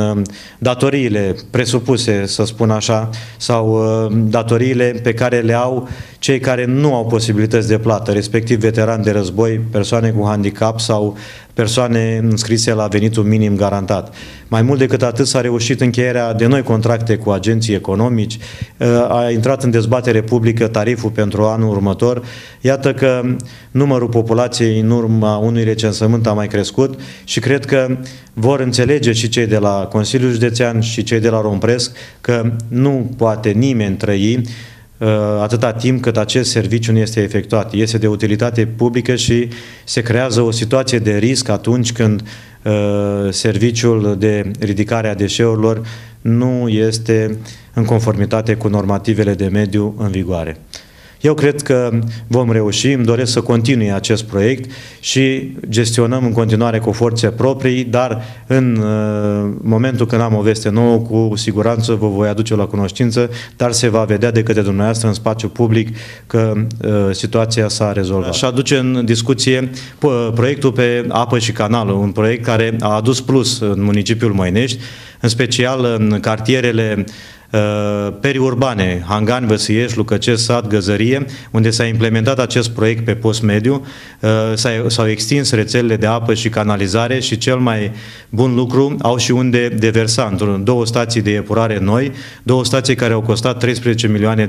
datoriile presupuse, să spun așa, sau datoriile pe care le au cei care nu au posibilități de plată, respectiv veterani de război, persoane cu handicap sau persoane înscrise la venitul minim garantat. Mai mult decât atât, s-a reușit încheierea de noi contracte cu agenții economici, a intrat în dezbatere publică tariful pentru anul următor. Iată că numărul populației în urma unui recensământ a mai crescut și cred că vor înțelege și cei de la Consiliul Județean și cei de la Rompresc că nu poate nimeni trăi atâta timp cât acest serviciu nu este efectuat. Este de utilitate publică și se creează o situație de risc atunci când serviciul de ridicare a deșeurilor nu este în conformitate cu normativele de mediu în vigoare. Eu cred că vom reuși, îmi doresc să continui acest proiect și gestionăm în continuare cu forțe proprii, dar în momentul când am o veste nouă, cu siguranță vă voi aduce la cunoștință, dar se va vedea de către dumneavoastră în spațiu public că situația s-a rezolvat. Și aduce în discuție proiectul pe apă și canal, un proiect care a adus plus în municipiul Moinești, în special în cartierele periurbane, Hangani, Văsiești, Lucăcesc, Sat, Găzărie, unde s-a implementat acest proiect pe post mediu, s-au extins rețelele de apă și canalizare și cel mai bun lucru, au și unde deversa, două stații de epurare noi, două stații care au costat 13 milioane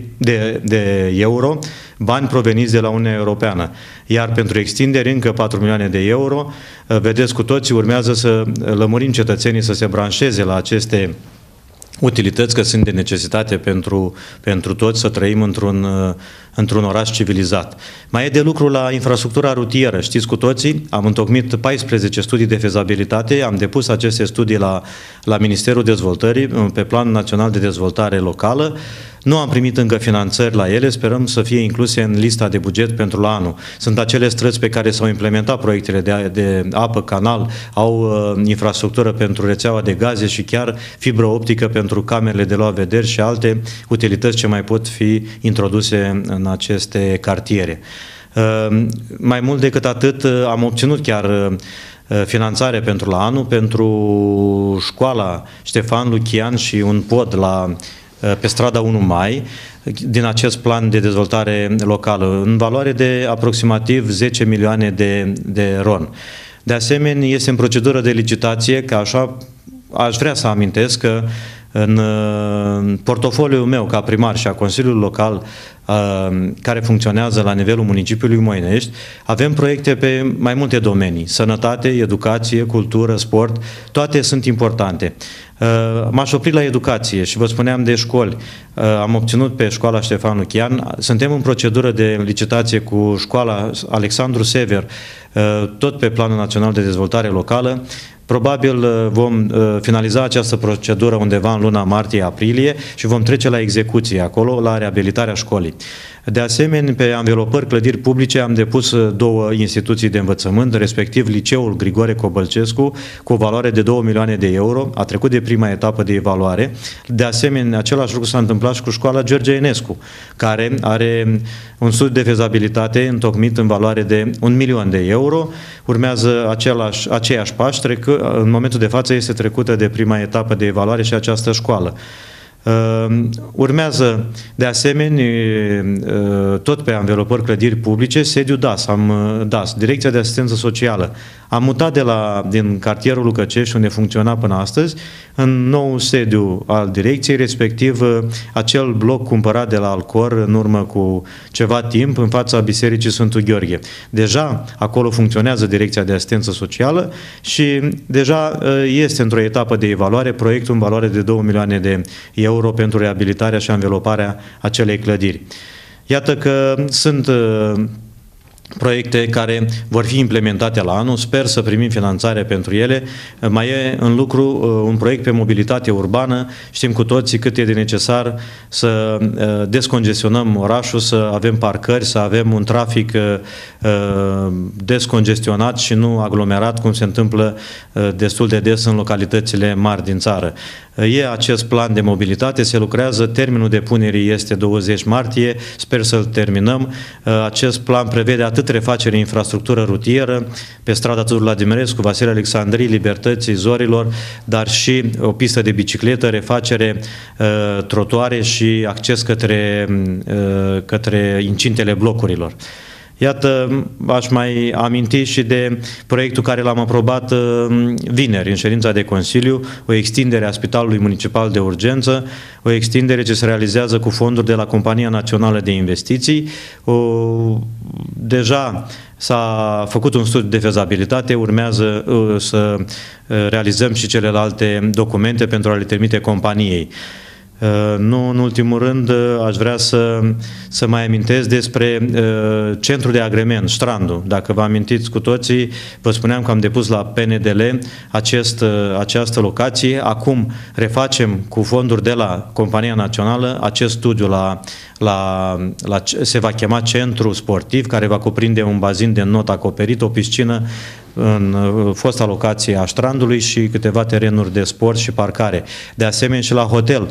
de euro, bani proveniți de la Uniunea Europeană. Iar pentru extindere încă 4 milioane de euro, vedeți cu toții, urmează să lămurim cetățenii să se branșeze la aceste utilități, că sunt de necesitate pentru toți să trăim într-un oraș civilizat. Mai e de lucru la infrastructura rutieră. Știți cu toții, am întocmit 14 studii de fezabilitate, am depus aceste studii la Ministerul Dezvoltării, pe Planul Național de Dezvoltare Locală. Nu am primit încă finanțări la ele, sperăm să fie incluse în lista de buget pentru la anul. Sunt acele străzi pe care s-au implementat proiectele de apă, canal, au infrastructură pentru rețeaua de gaze și chiar fibră optică pentru camerele de luat vederi și alte utilități ce mai pot fi introduse în aceste cartiere. Mai mult decât atât, am obținut chiar finanțare pentru la anul, pentru școala Ștefan Lucian și un pod pe strada 1 Mai, din acest plan de dezvoltare locală, în valoare de aproximativ 10 milioane de RON. De asemenea, este în procedură de licitație, că așa aș vrea să amintesc că în portofoliul meu ca primar și a Consiliului Local care funcționează la nivelul municipiului Moinești, avem proiecte pe mai multe domenii, sănătate, educație, cultură, sport, toate sunt importante. M-aș opri la educație și vă spuneam de școli. Am obținut pe școala Ștefan Lucian, suntem în procedură de licitație cu școala Alexandru Sever, tot pe Planul Național de Dezvoltare Locală. Probabil vom finaliza această procedură undeva în luna martie-aprilie și vom trece la execuție acolo, la reabilitarea școlii. De asemenea, pe anvelopări clădiri publice am depus 2 instituții de învățământ, respectiv Liceul Grigore Cobălcescu, cu o valoare de 2 milioane de euro, a trecut de prima etapă de evaluare. De asemenea, același lucru s-a întâmplat și cu școala George Enescu, care are un studiu de fezabilitate întocmit în valoare de 1 milion de euro. Urmează aceiași pași, în momentul de față este trecută de prima etapă de evaluare și această școală. Urmează, de asemenea, tot pe anvelopări clădiri publice, sediul DAS, Direcția de Asistență Socială. Am mutat din cartierul Lucăcești, unde funcționa până astăzi, în nou sediu al direcției, respectiv acel bloc cumpărat de la Alcor în urmă cu ceva timp, în fața Bisericii Sfântul Gheorghe. Deja acolo funcționează Direcția de Asistență Socială și deja este într-o etapă de evaluare proiectul în valoare de 2 milioane de euro pentru reabilitarea și anveloparea acelei clădiri. Iată că sunt proiecte care vor fi implementate la anul, sper să primim finanțare pentru ele. Mai e în lucru un proiect pe mobilitate urbană, știm cu toții cât e de necesar să descongestionăm orașul, să avem parcări, să avem un trafic descongestionat și nu aglomerat, cum se întâmplă destul de des în localitățile mari din țară. E acest plan de mobilitate, se lucrează, termenul depunerii este 20 martie, sper să-l terminăm. Acest plan prevede atât atât refacere infrastructură rutieră pe strada Vladimirescu, Vasile Alexandrii, Libertății, Zorilor, dar și o pistă de bicicletă, refacere trotuare și acces către incintele blocurilor. Iată, aș mai aminti și de proiectul care l-am aprobat vineri în ședința de Consiliu, o extindere a Spitalului Municipal de Urgență, o extindere ce se realizează cu fonduri de la Compania Națională de Investiții. Deja s-a făcut un studiu de fezabilitate, urmează să realizăm și celelalte documente pentru a le trimite companiei. Nu în ultimul rând, aș vrea să mai amintesc despre centrul de agrement, Strandul. Dacă vă amintiți cu toții, vă spuneam că am depus la PNDL această locație. Acum refacem cu fonduri de la Compania Națională acest studiu se va chema Centru Sportiv, care va cuprinde un bazin de not acoperit, o piscină în fosta locație a Strandului și câteva terenuri de sport și parcare. De asemenea și la hotel.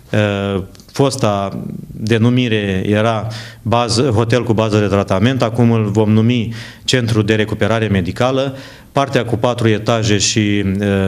Fosta denumire era hotel cu bază de tratament, acum îl vom numi Centru de Recuperare Medicală. Partea cu 4 etaje și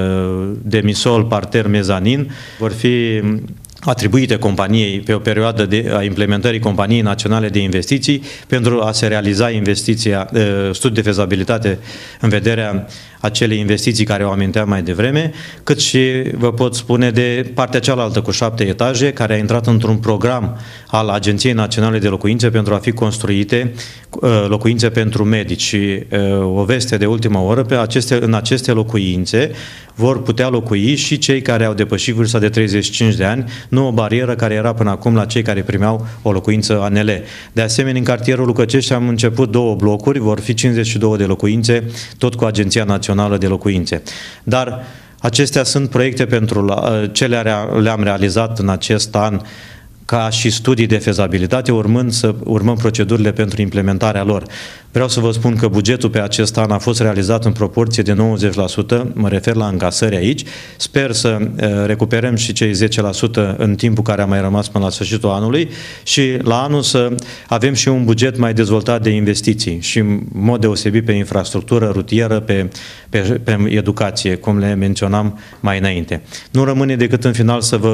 demisol, parter, mezanin vor fi atribuite companiei pe o perioadă a implementării Companiei Naționale de Investiții pentru a se realiza studiul de fezabilitate în vederea acelei investiții care o aminteam mai devreme, cât și vă pot spune de partea cealaltă cu 7 etaje, care a intrat într-un program al Agenției Naționale de Locuințe pentru a fi construite locuințe pentru medici. Și o veste de ultimă oră, în aceste locuințe vor putea locui și cei care au depășit vârsta de 35 de ani, nu o barieră care era până acum la cei care primeau o locuință ANL. De asemenea, în cartierul Lucăcești am început 2 blocuri, vor fi 52 de locuințe, tot cu Agenția Națională de Locuințe. Dar acestea sunt proiecte pentru le-am realizat în acest an ca și studii de fezabilitate, urmăm procedurile pentru implementarea lor. Vreau să vă spun că bugetul pe acest an a fost realizat în proporție de 90%, mă refer la încasări aici. Sper să recuperăm și cei 10% în timpul care a mai rămas până la sfârșitul anului și la anul să avem și un buget mai dezvoltat de investiții și în mod deosebit pe infrastructură rutieră, pe educație, cum le menționam mai înainte. Nu rămâne decât în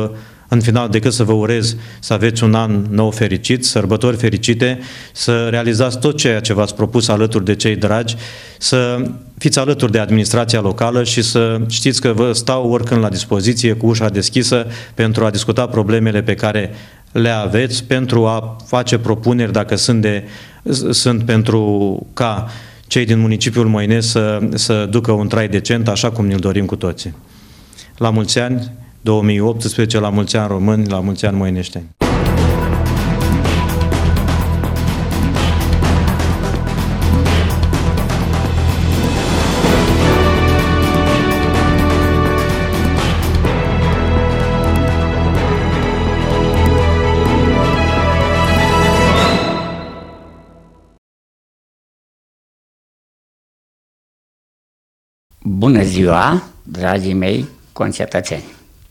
final decât să vă urez să aveți un an nou fericit, sărbători fericite, să realizați tot ceea ce v-ați propus alături de cei dragi, să fiți alături de administrația locală și să știți că vă stau oricând la dispoziție cu ușa deschisă pentru a discuta problemele pe care le aveți, pentru a face propuneri dacă sunt pentru ca cei din municipiul Moines să ducă un trai decent, așa cum ne-l dorim cu toții. La mulți ani! 2018, la mulți ani români, la mulți ani moineșteni. Bună ziua, dragii mei concetățeni!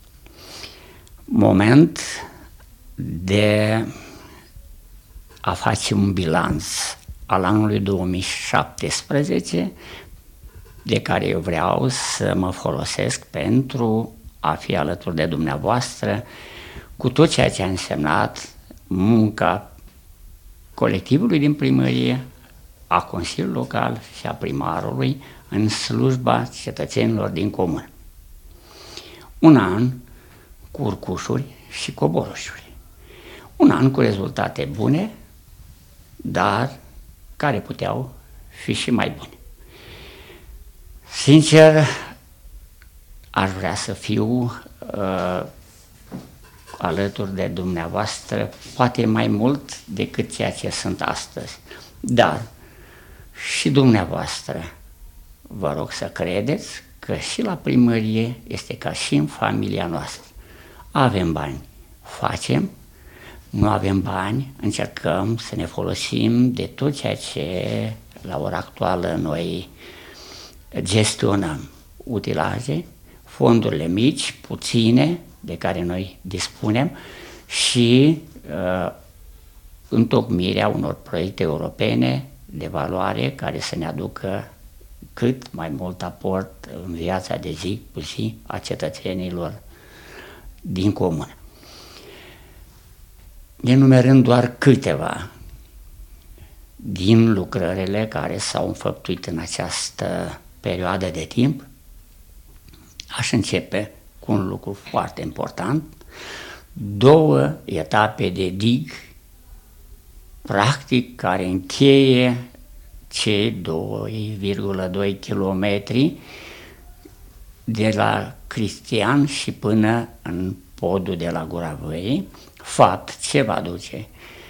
Moment de a face un bilanț al anului 2017 de care eu vreau să mă folosesc pentru a fi alături de dumneavoastră cu tot ceea ce a însemnat munca colectivului din primărie, a Consiliului Local și a primarului în slujba cetățenilor din comun. Un an cu urcușuri și coborâșuri. Un an cu rezultate bune, dar care puteau fi și mai bune. Sincer, aș vrea să fiu alături de dumneavoastră, poate mai mult decât ceea ce sunt astăzi. Dar și dumneavoastră, vă rog să credeți că și la primărie este ca și în familia noastră. Avem bani, facem, nu avem bani, încercăm să ne folosim de tot ceea ce la ora actuală noi gestionăm. Utilaje, fondurile mici, puține, de care noi dispunem și întocmirea unor proiecte europene de valoare care să ne aducă cât mai mult aport în viața de zi cu zi a cetățenilor din comună. Enumerând doar câteva din lucrările care s-au înfăptuit în această perioadă de timp, aș începe cu un lucru foarte important: 2 etape de dig, practic, care încheie cei 2,2 kilometri de la Cristian și până în podul de la Gura Văii, fapt ce va duce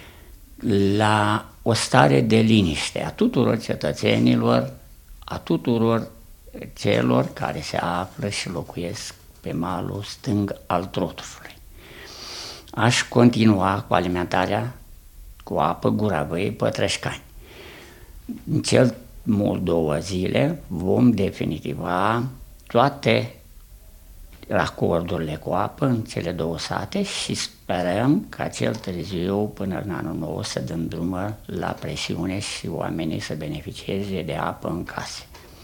la o stare de liniște a tuturor cetățenilor, a tuturor celor care se află și locuiesc pe malul stâng al Trotufului. Aș continua cu alimentarea cu apă Gura Văii Pătrășcani. În cel mult 2 zile vom definitiva toate racordurile cu apă în cele 2 sate și sperăm ca cel târziu, până în anul nou, să dăm drumul la presiune și oamenii să beneficieze de apă în case.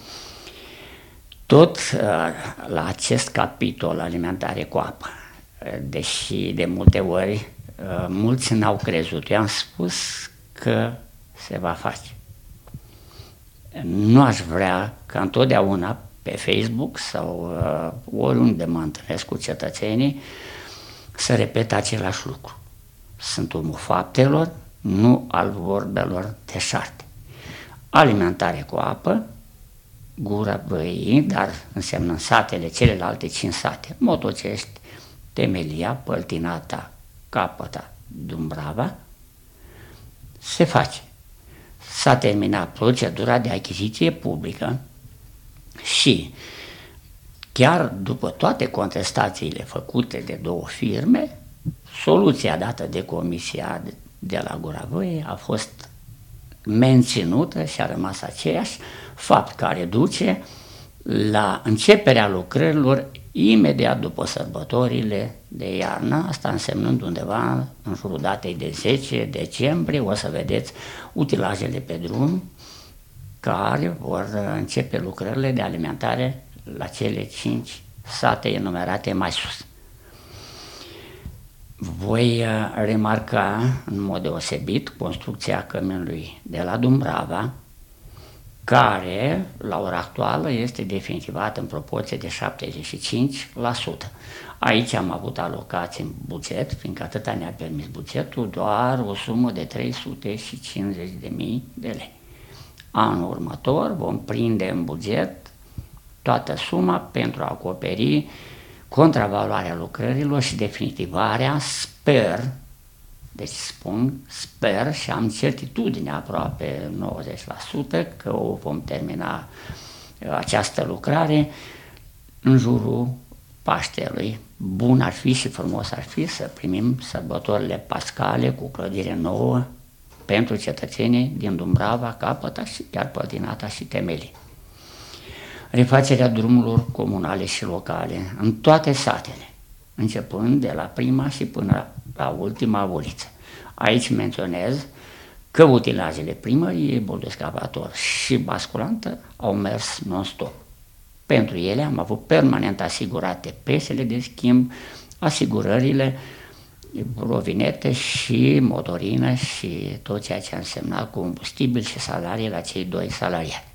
Tot la acest capitol, alimentare cu apă, deși de multe ori mulți n-au crezut, eu am spus că se va face. Nu aș vrea ca întotdeauna pe Facebook sau oriunde mă întâlnesc cu cetățenii să repet același lucru. Sunt omul faptelor, nu al vorbelor deșarte. Alimentare cu apă, Gura Văii, dar înseamnă satele, celelalte 5 sate: Motocești, Temelia, Păltinata, Capăta, Dumbrava, se face. S-a terminat procedura de achiziție publică și chiar după toate contestațiile făcute de 2 firme, soluția dată de Comisia de la Gura Văii a fost menținută și a rămas aceeași, fapt care duce la începerea lucrărilor imediat după sărbătorile de iarnă, asta însemnând undeva în jurul datei de 10 decembrie, o să vedeți utilajele pe drum care vor începe lucrările de alimentare la cele 5 sate enumerate mai sus. Voi remarca în mod deosebit construcția căminului de la Dumbrava, care la ora actuală este definitivată în proporție de 75%. Aici am avut alocați în buget, fiindcă atâta ne-a permis bugetul, doar o sumă de 350.000 de lei. Anul următor vom prinde în buget toată suma pentru a acoperi contravaloarea lucrărilor și definitivarea, sper, deci spun sper și am certitudine aproape 90% că o vom termina această lucrare în jurul Paștelui. Bun ar fi și frumos ar fi să primim sărbătorile pascale cu clădire nouă pentru cetățenii din Dumbrava, Capăta și chiar Păltinata și Temelie. Refacerea drumurilor comunale și locale în toate satele, începând de la prima și până la ultima uliță. Aici menționez că utilajele primăriei, buldoescavator și basculantă au mers non-stop. Pentru ele am avut permanent asigurate pesele de schimb, asigurările, rovinete și motorină și tot ceea ce a însemnat combustibil și salarii la cei 2 salariați.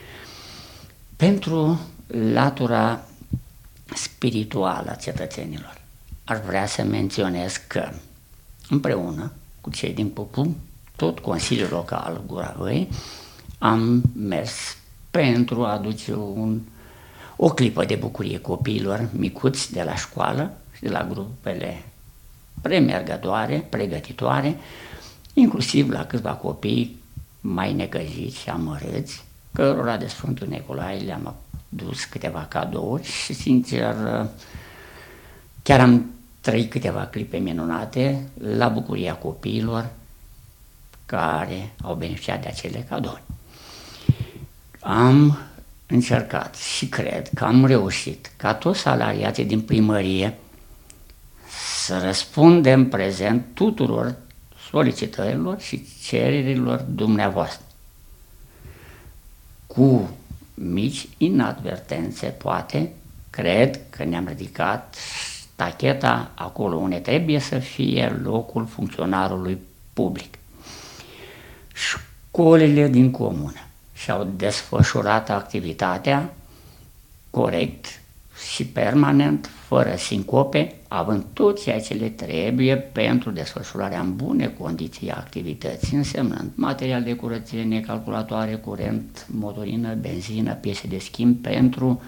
Pentru latura spirituală a cetățenilor, aș vrea să menționez că împreună cu cei din Pupu, tot Consiliul Local Gura Văii, am mers pentru a aduce o clipă de bucurie copiilor micuți de la școală și de la grupele premergătoare, pregătitoare, inclusiv la câțiva copii mai necăjiți și amărâți, cărora de Sfântul Nicolae le-am adus câteva cadouri și, sincer, chiar am trăit câteva clipe minunate la bucuria copiilor care au beneficiat de acele cadouri. Am încercat și cred că am reușit ca toți salariații din primărie să răspundem prezent tuturor solicitărilor și cererilor dumneavoastră. cu mici inadvertențe, poate, cred că ne-am ridicat tacheta acolo unde trebuie să fie locul funcționarului public. Școlile din comună și-au desfășurat activitatea corect și permanent, fără sincope, având tot ceea ce le trebuie pentru desfășurarea în bune condiții a activității, însemnând material de curățenie, calculatoare, curent, motorină, benzină, piese de schimb pentru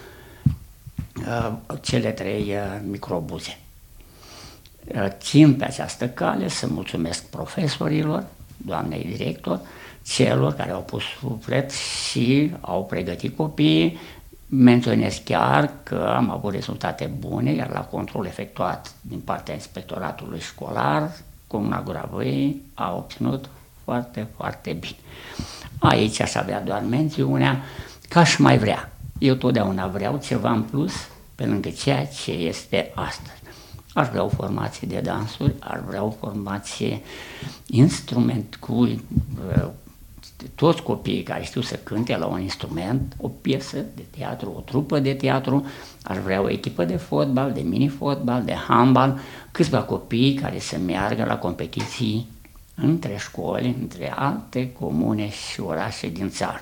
cele 3 microbuze. Țin pe această cale să mulțumesc profesorilor, doamnei director, celor care au pus suflet și au pregătit copiii. Menționez chiar că am avut rezultate bune, iar la control efectuat din partea inspectoratului școlar, Comuna Gura Văii a obținut foarte, foarte bine. Aici aș avea doar mențiunea că aș mai vrea. Eu totdeauna vreau ceva în plus pe lângă ceea ce este astăzi. Aș vrea o formație de dansuri, aș vrea o formație instrument cu toți copiii care știu să cânte la un instrument, o piesă de teatru, o trupă de teatru, aș vrea o echipă de fotbal, de mini-fotbal, de handbal, câțiva copii care să meargă la competiții între școli, între alte comune și orașe din țară.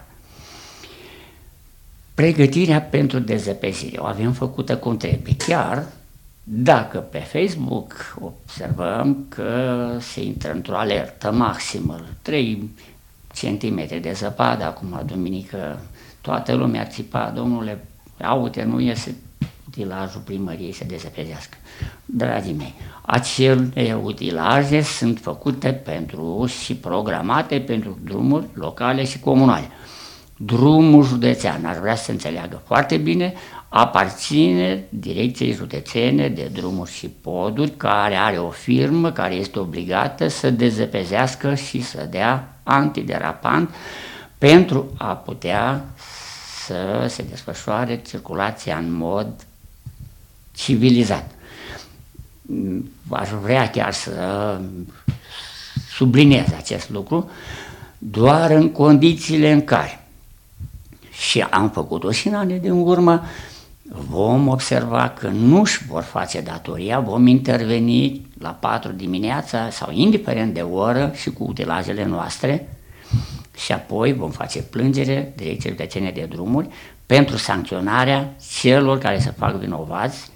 Pregătirea pentru dezăpezire o avem făcută cum trebuie, chiar dacă pe Facebook observăm că se intră într-o alertă maximă, 3 centimetri de zăpadă, acum duminică toată lumea țipa, domnule, uite, nu iese utilajul primăriei să dezăpezească. Dragii mei, acele utilaje sunt făcute pentru și programate pentru drumuri locale și comunale. Drumul județean, aș vrea să înțeleagă foarte bine, aparține Direcției Județene de Drumuri și Poduri, care are o firmă care este obligată să dezăpezească și să dea antiderapant pentru a putea să se desfășoare circulația în mod civilizat. Aș vrea chiar să subliniez acest lucru, doar în condițiile în care, și am făcut-o și în anii din urmă, vom observa că nu își vor face datoria, vom interveni la 4 dimineața sau indiferent de oră și cu utilajele noastre și apoi vom face plângere Direcției Județene de Drumuri pentru sancționarea celor care se fac vinovați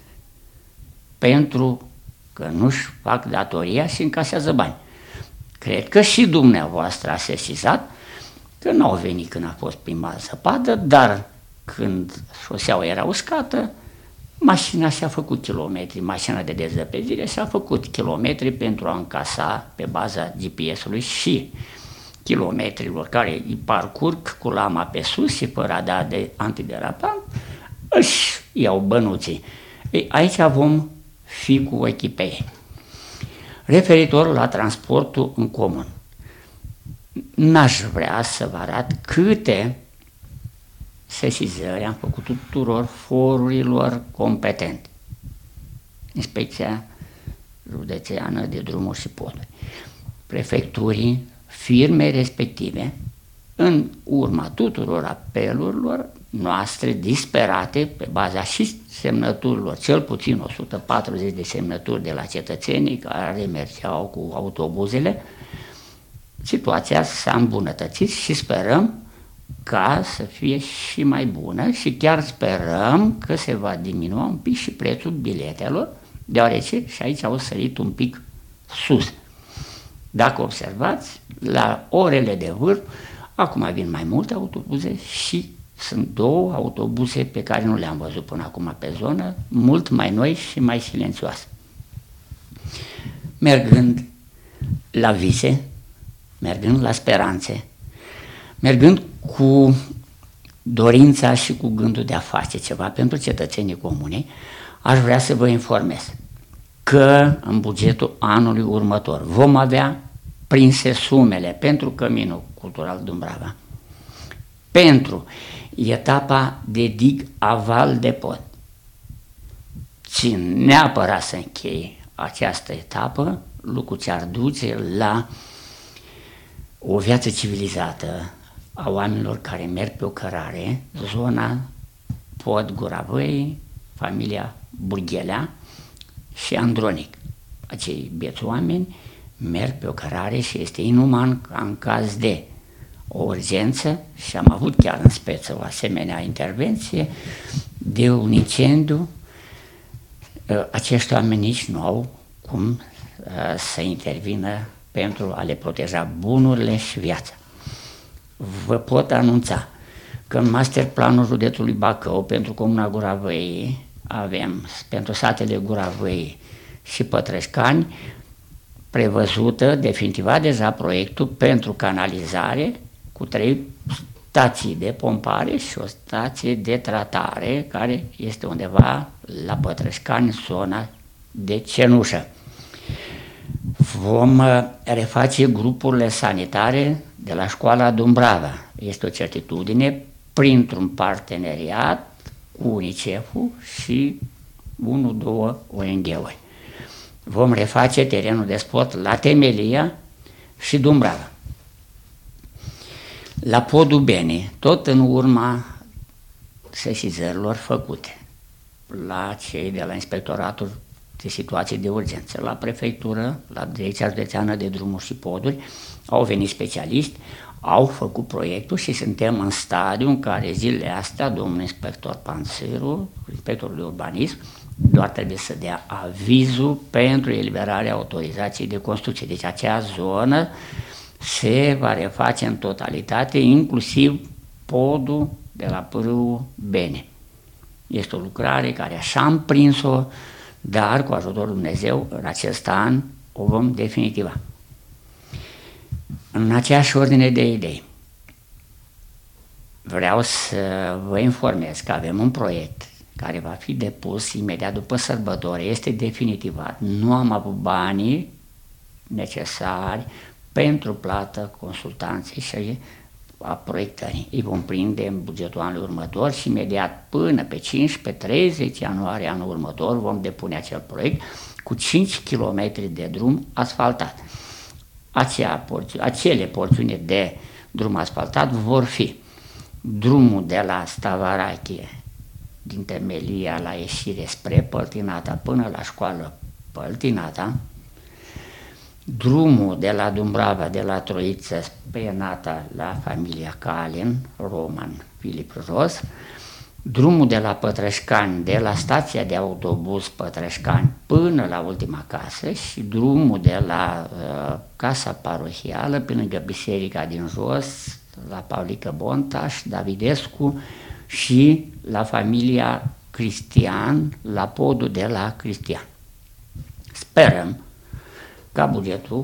pentru că nu-și fac datoria și încasează bani. Cred că și dumneavoastră ați sesizat că n-au venit când a fost prima zăpadă, dar când șoseaua era uscată, mașina și-a făcut kilometri, mașina de dezăpezire și-a făcut kilometri pentru a încasa pe baza GPS-ului și kilometrilor care îi parcurg cu lama pe sus și fără a da de antiderapant, își iau bănuții. Ei, aici vom fi cu echipei. Referitor la transportul în comun, n-aș vrea să vă arăt câte sesizări am făcut tuturor forurilor competente. Inspecția Județeană de Drumuri și Poduri, prefecturii, firme respective, în urma tuturor apelurilor noastre disperate pe baza și semnăturilor, cel puțin 140 de semnături de la cetățenii care mergeau cu autobuzele, situația s-a îmbunătățit și sperăm ca să fie și mai bună și chiar sperăm că se va diminua un pic și prețul biletelor, deoarece și aici au sărit un pic sus. Dacă observați, la orele de vârf, acum vin mai multe autobuze și sunt 2 autobuze pe care nu le-am văzut până acum pe zonă, mult mai noi și mai silențioase. Mergând la vise, mergând la speranțe, mergând cu dorința și cu gândul de a face ceva pentru cetățenii comunei, aș vrea să vă informez că în bugetul anului următor vom avea prinse sumele pentru Căminul Cultural Dumbrava, pentru etapa de dig aval de pod. Țin neapărat să închei această etapă, lucru ce ar duce la o viață civilizată a oamenilor care merg pe o cărare, zona Pod Guravăi, familia Burghelea și Andronic. Acei bieți oameni merg pe o cărare și este inuman ca în caz de o urgență, și am avut chiar în speță o asemenea intervenție, de un incendiu, acești oameni nici nu au cum să intervină pentru a le proteja bunurile și viața. Vă pot anunța că în masterplanul județului Bacău pentru Comuna Guravăi avem pentru satele Guravăi și Pătrășcani prevăzută, definitivat deja proiectul pentru canalizare cu 3 stații de pompare și o stație de tratare care este undeva la Pătrășcani, zona de cenușă. Vom reface grupurile sanitare de la școala Dumbrava. Este o certitudine printr-un parteneriat cu UNICEF-ul și 1-2 ONG-uri. Vom reface terenul de sport la Temelia și Dumbrava. La Podul Bene, tot în urma sesizărilor făcute la cei de la Inspectoratul de Situații de Urgență, la Prefectură, la Direcția Județeană de Drumuri și Poduri, au venit specialiști, au făcut proiectul și suntem în stadiu în care zilele astea domnul inspector Panțăru, inspectorul de urbanism, doar trebuie să dea avizul pentru eliberarea autorizației de construcție. Deci acea zonă se va reface în totalitate, inclusiv podul de la Pârâul Bene. Este o lucrare care așa am prins-o, dar cu ajutorul Dumnezeu în acest an o vom definitiva. În aceeași ordine de idei, vreau să vă informez că avem un proiect care va fi depus imediat după sărbători, este definitivat. Nu am avut banii necesari pentru plată consultanței și a proiectării. Îi vom prinde în bugetul anului următor și imediat până pe 15-30 ianuarie anul următor vom depune acel proiect cu 5 km de drum asfaltat. Acele porțiuni de drum asfaltat vor fi drumul de la Stavarache, din Temelia la ieșire spre Păltinata până la școală Păltinata, drumul de la Dumbrava, de la Troiță spre Nata la familia Calin, Roman, Filip Jos, drumul de la Pătrășcani, de la stația de autobuz Pătrășcani până la ultima casă și drumul de la casa parohială pe lângă biserica din jos, la Paulică Bontaș, Davidescu și la familia Cristian, la podul de la Cristian. Sperăm ca bugetul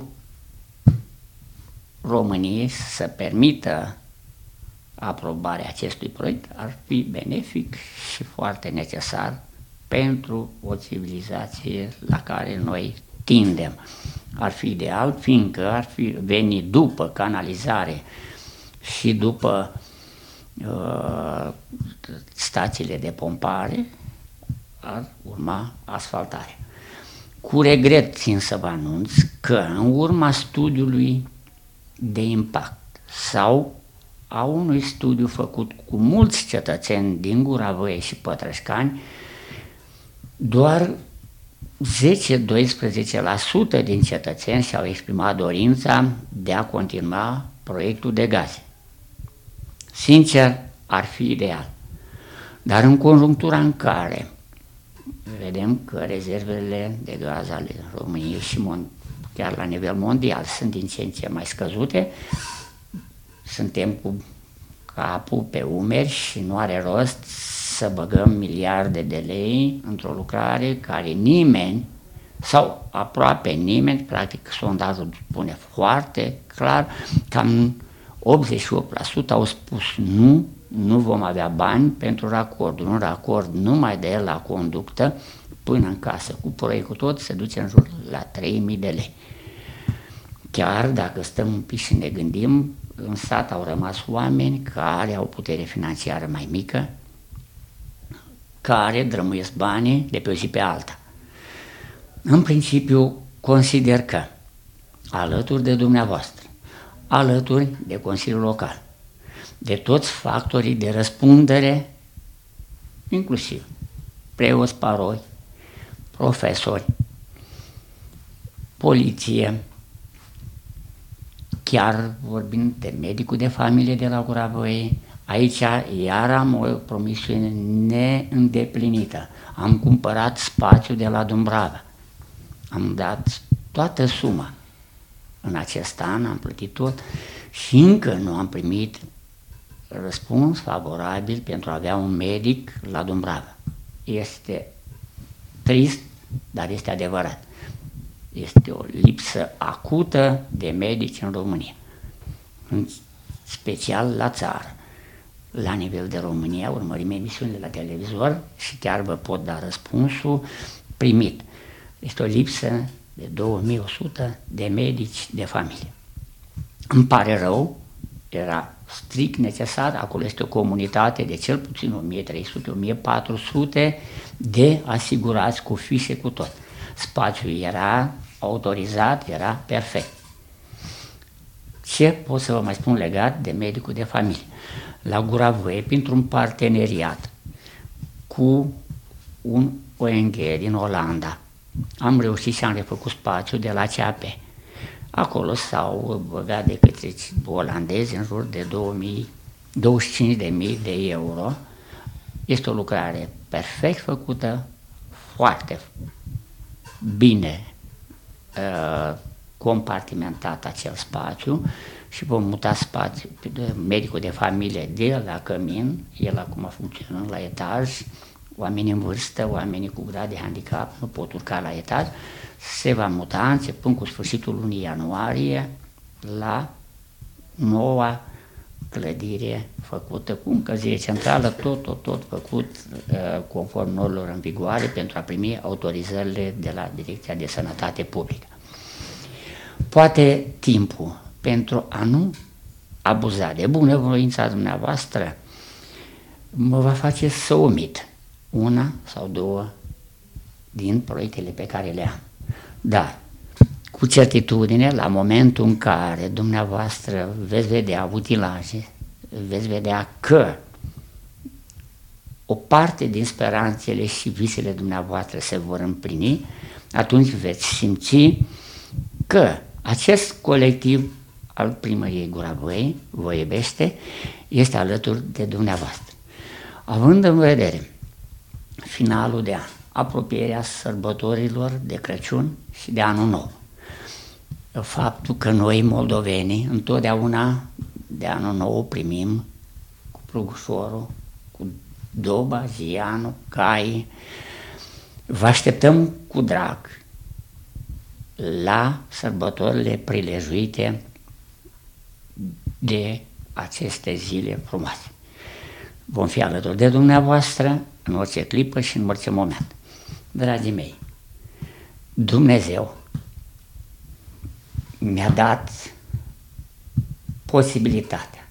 României să permită aprobarea acestui proiect, ar fi benefic și foarte necesar pentru o civilizație la care noi tindem. Ar fi ideal, fiindcă ar fi venit după canalizare și după stațiile de pompare, ar urma asfaltare. Cu regret țin să vă anunț că în urma studiului de impact sau a unui studiu făcut cu mulți cetățeni din Guravăie și Pătrășcani, doar 10-12% din cetățeni și-au exprimat dorința de a continua proiectul de gaze. Sincer, ar fi ideal. Dar în conjunctura în care vedem că rezervele de gaz ale României și chiar la nivel mondial sunt din ce în ce mai scăzute, suntem cu capul pe umeri și nu are rost să băgăm miliarde de lei într-o lucrare care nimeni sau aproape nimeni, practic sondajul spune foarte clar, cam 88% au spus nu vom avea bani pentru racordul. Un racord numai de la conductă până în casă cu proiectul tot se duce în jur la 3.000 de lei. Chiar dacă stăm un pic și ne gândim, în sat au rămas oameni care au putere financiară mai mică, care drămuiesc banii de pe o zi pe alta. În principiu, consider că alături de dumneavoastră, alături de Consiliul Local, de toți factorii de răspundere, inclusiv preoți, paroi, profesori, poliție, chiar vorbind de medicul de familie de la Gura Văii. Aici iar am o promisiune neîndeplinită. Am cumpărat spațiu de la Dumbrava. Am dat toată suma. În acest an am plătit tot și încă nu am primit răspuns favorabil pentru a avea un medic la Dumbrava. Este trist, dar este adevărat. Este o lipsă acută de medici în România, în special la țară. La nivel de România urmărim emisiunile la televizor și chiar vă pot da răspunsul primit. Este o lipsă de 2100 de medici de familie. Îmi pare rău, era strict necesar, acolo este o comunitate de cel puțin 1300-1400 de asigurați cu fișe cu tot. Spațiul era autorizat, era perfect. Ce pot să vă mai spun legat de medicul de familie? La Gura Văii, printr-un parteneriat cu un ONG din Olanda, am reușit și am refăcut spațiul de la CAP. Acolo s-au băgat de către olandezi în jur de 25.000 de euro. Este o lucrare perfect făcută, foarte bine compartimentat acel spațiu și vom muta spațiu, medicul de familie de la cămin, el acum funcționând la etaj, oamenii în vârstă, oamenii cu grad de handicap nu pot urca la etaj, se va muta începând cu sfârșitul lunii ianuarie la noua clădire făcută cu încălzire centrală, tot făcut conform normelor în vigoare pentru a primi autorizările de la Direcția de Sănătate Publică. Poate timpul, pentru a nu abuza de bunăvoința dumneavoastră, mă va face să omit una sau două din proiectele pe care le am. Dar, cu certitudine, la momentul în care dumneavoastră veți vedea utilaje, veți vedea că o parte din speranțele și visele dumneavoastră se vor împlini, atunci veți simți că acest colectiv al Primăriei Gura Văii vă iubește, este alături de dumneavoastră. Având în vedere finalul de an, apropierea sărbătorilor de Crăciun și de Anul Nou, faptul că noi, moldovenii, întotdeauna de Anul Nou primim cu plugușorul, cu doba, zianul, cai, vă așteptăm cu drag la sărbătorile prilejuite de aceste zile frumoase. Vom fi alături de dumneavoastră în orice clipă și în orice moment. Dragii mei, Dumnezeu mi-a dat posibilitatea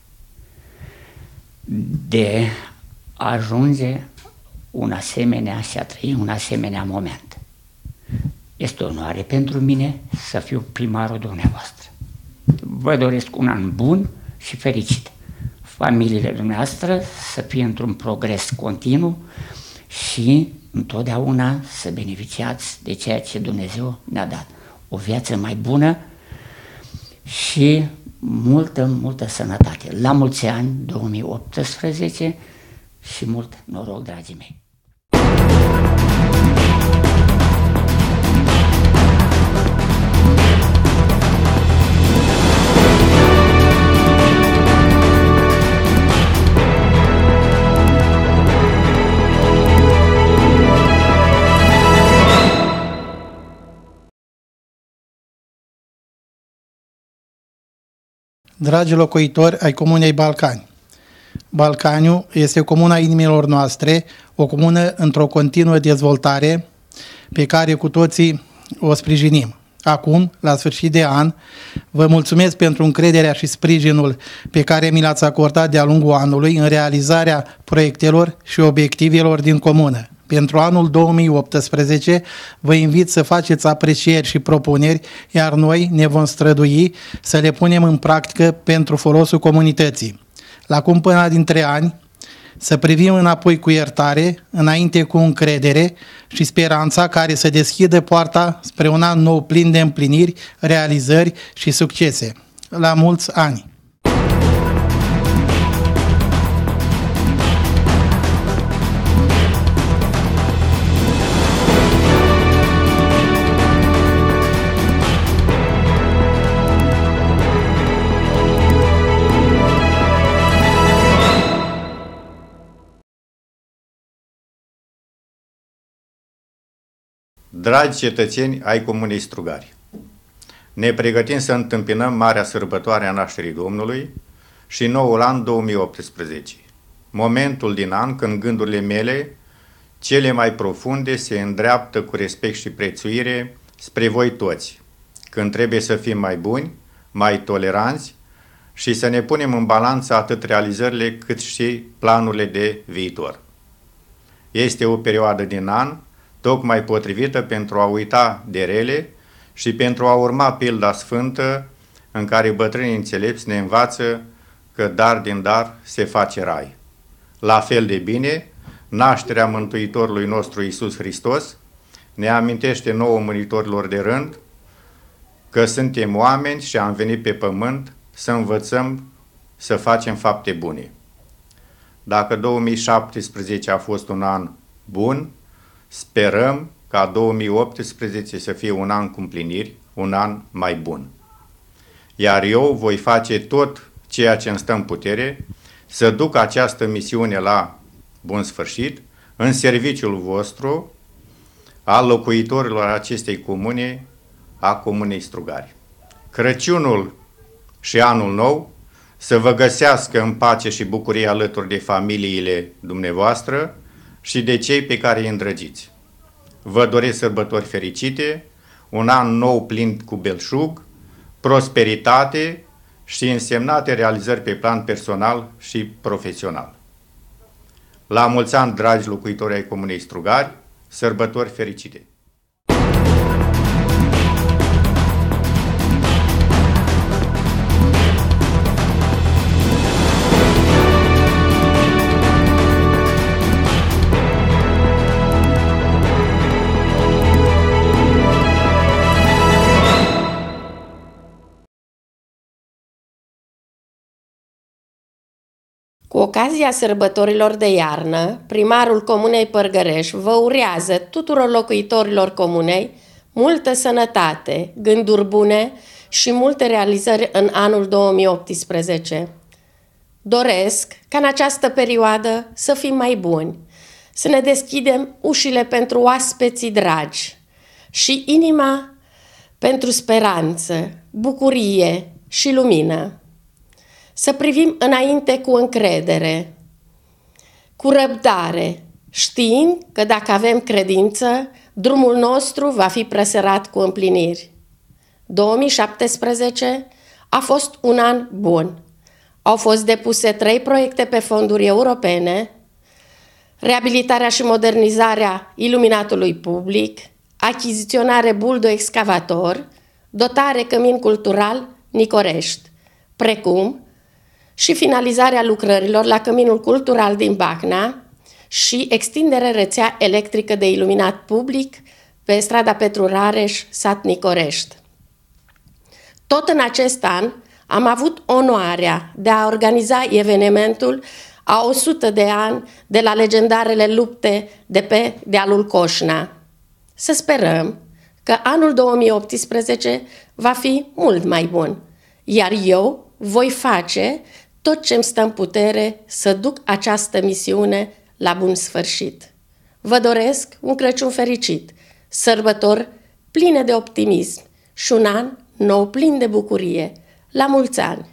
de a ajunge un asemenea și a trăi un asemenea moment. Este o onoare pentru mine să fiu primarul dumneavoastră. Vă doresc un an bun și fericit. Familiile dumneavoastră să fie într-un progres continuu și întotdeauna să beneficiați de ceea ce Dumnezeu ne-a dat. O viață mai bună și multă sănătate. La mulți ani, 2018, și mult noroc, dragii mei! Dragi locuitori ai Comunei Balcani, Balcaniu este comuna inimilor noastre, o comună într-o continuă dezvoltare pe care cu toții o sprijinim. Acum, la sfârșit de an, vă mulțumesc pentru încrederea și sprijinul pe care mi l-ați acordat de-a lungul anului în realizarea proiectelor și obiectivelor din comună. Pentru anul 2018 vă invit să faceți aprecieri și propuneri, iar noi ne vom strădui să le punem în practică pentru folosul comunității. la cumpăna dintre ani, să privim înapoi cu iertare, înainte cu încredere și speranța care să deschidă poarta spre un an nou plin de împliniri, realizări și succese. La mulți ani! Dragi cetățeni ai Comunei Strugari, ne pregătim să întâmpinăm marea sărbătoare a nașterii Domnului și noul an 2018, momentul din an când gândurile mele cele mai profunde se îndreaptă cu respect și prețuire spre voi toți, când trebuie să fim mai buni, mai toleranți și să ne punem în balanță atât realizările cât și planurile de viitor. Este o perioadă din an tocmai potrivită pentru a uita de rele și pentru a urma pilda sfântă în care bătrânii înțelepți ne învață că dar din dar se face rai. La fel de bine, nașterea Mântuitorului nostru Iisus Hristos ne amintește nouă mânitorilor de rând că suntem oameni și am venit pe pământ să învățăm să facem fapte bune. Dacă 2017 a fost un an bun, sperăm ca 2018 să fie un an cu împliniri, un an mai bun. Iar eu voi face tot ceea ce îmi stă în putere să duc această misiune la bun sfârșit, în serviciul vostru, al locuitorilor acestei comune, a Comunei Strugari. Crăciunul și anul nou să vă găsească în pace și bucurie alături de familiile dumneavoastră și de cei pe care îi îndrăgiți. Vă doresc sărbători fericite, un an nou plin cu belșug, prosperitate și însemnate realizări pe plan personal și profesional. La mulți ani, dragi locuitori ai Comunei Strugari, sărbători fericite! Cu ocazia sărbătorilor de iarnă, primarul Comunei Părgăreș vă urează tuturor locuitorilor comunei multă sănătate, gânduri bune și multe realizări în anul 2018. Doresc ca în această perioadă să fim mai buni, să ne deschidem ușile pentru oaspeții dragi și inima pentru speranță, bucurie și lumină. Să privim înainte cu încredere, cu răbdare, știind că dacă avem credință, drumul nostru va fi presărat cu împliniri. 2017 a fost un an bun. Au fost depuse 3 proiecte pe fonduri europene, reabilitarea și modernizarea iluminatului public, achiziționare buldo-excavator, dotare cămin cultural Nicorești, precum și finalizarea lucrărilor la Căminul Cultural din Bacna și extinderea rețea electrică de iluminat public pe strada Petru Rareș, sat Nicorești. Tot în acest an am avut onoarea de a organiza evenimentul a 100 de ani de la legendarele lupte de pe dealul Coșna. Să sperăm că anul 2018 va fi mult mai bun, iar eu voi face tot ce îmi stă în putere să duc această misiune la bun sfârșit. Vă doresc un Crăciun fericit, sărbători pline de optimism și un an nou plin de bucurie. La mulți ani!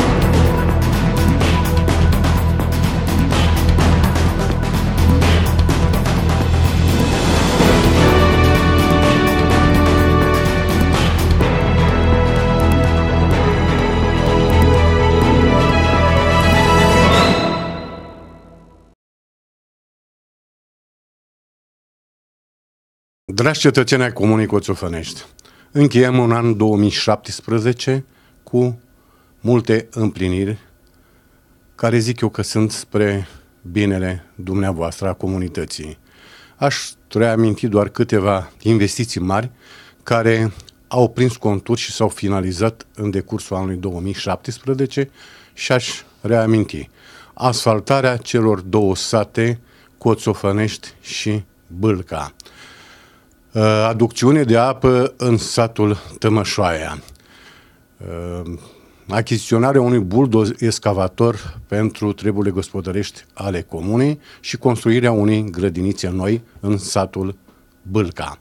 Dragi cetățeni ai Comunei Coțofănești, încheiem un an 2017 cu multe împliniri care zic eu că sunt spre binele dumneavoastră, a comunității. Aș reaminti doar câteva investiții mari care au prins conturi și s-au finalizat în decursul anului 2017 și aș reaminti asfaltarea celor 2 sate, Coțofănești și Bâlca, aducțiune de apă în satul Tămășoaia, achiziționarea unui buldoz excavator pentru treburile gospodărești ale comunei și construirea unei grădinițe noi în satul Bâlca.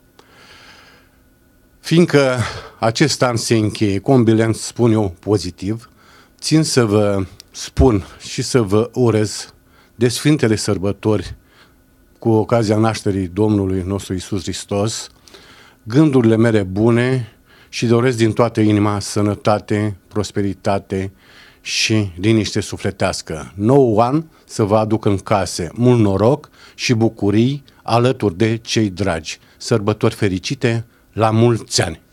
Fiindcă acest an se încheie cu un bilanț, spun eu, pozitiv, țin să vă spun și să vă urez de Sfintele Sărbători cu ocazia nașterii Domnului nostru Iisus Hristos, gândurile mele bune și doresc din toată inima sănătate, prosperitate și liniște sufletească. Noul an să vă aduc în case mult noroc și bucurii alături de cei dragi. Sărbători fericite, la mulți ani!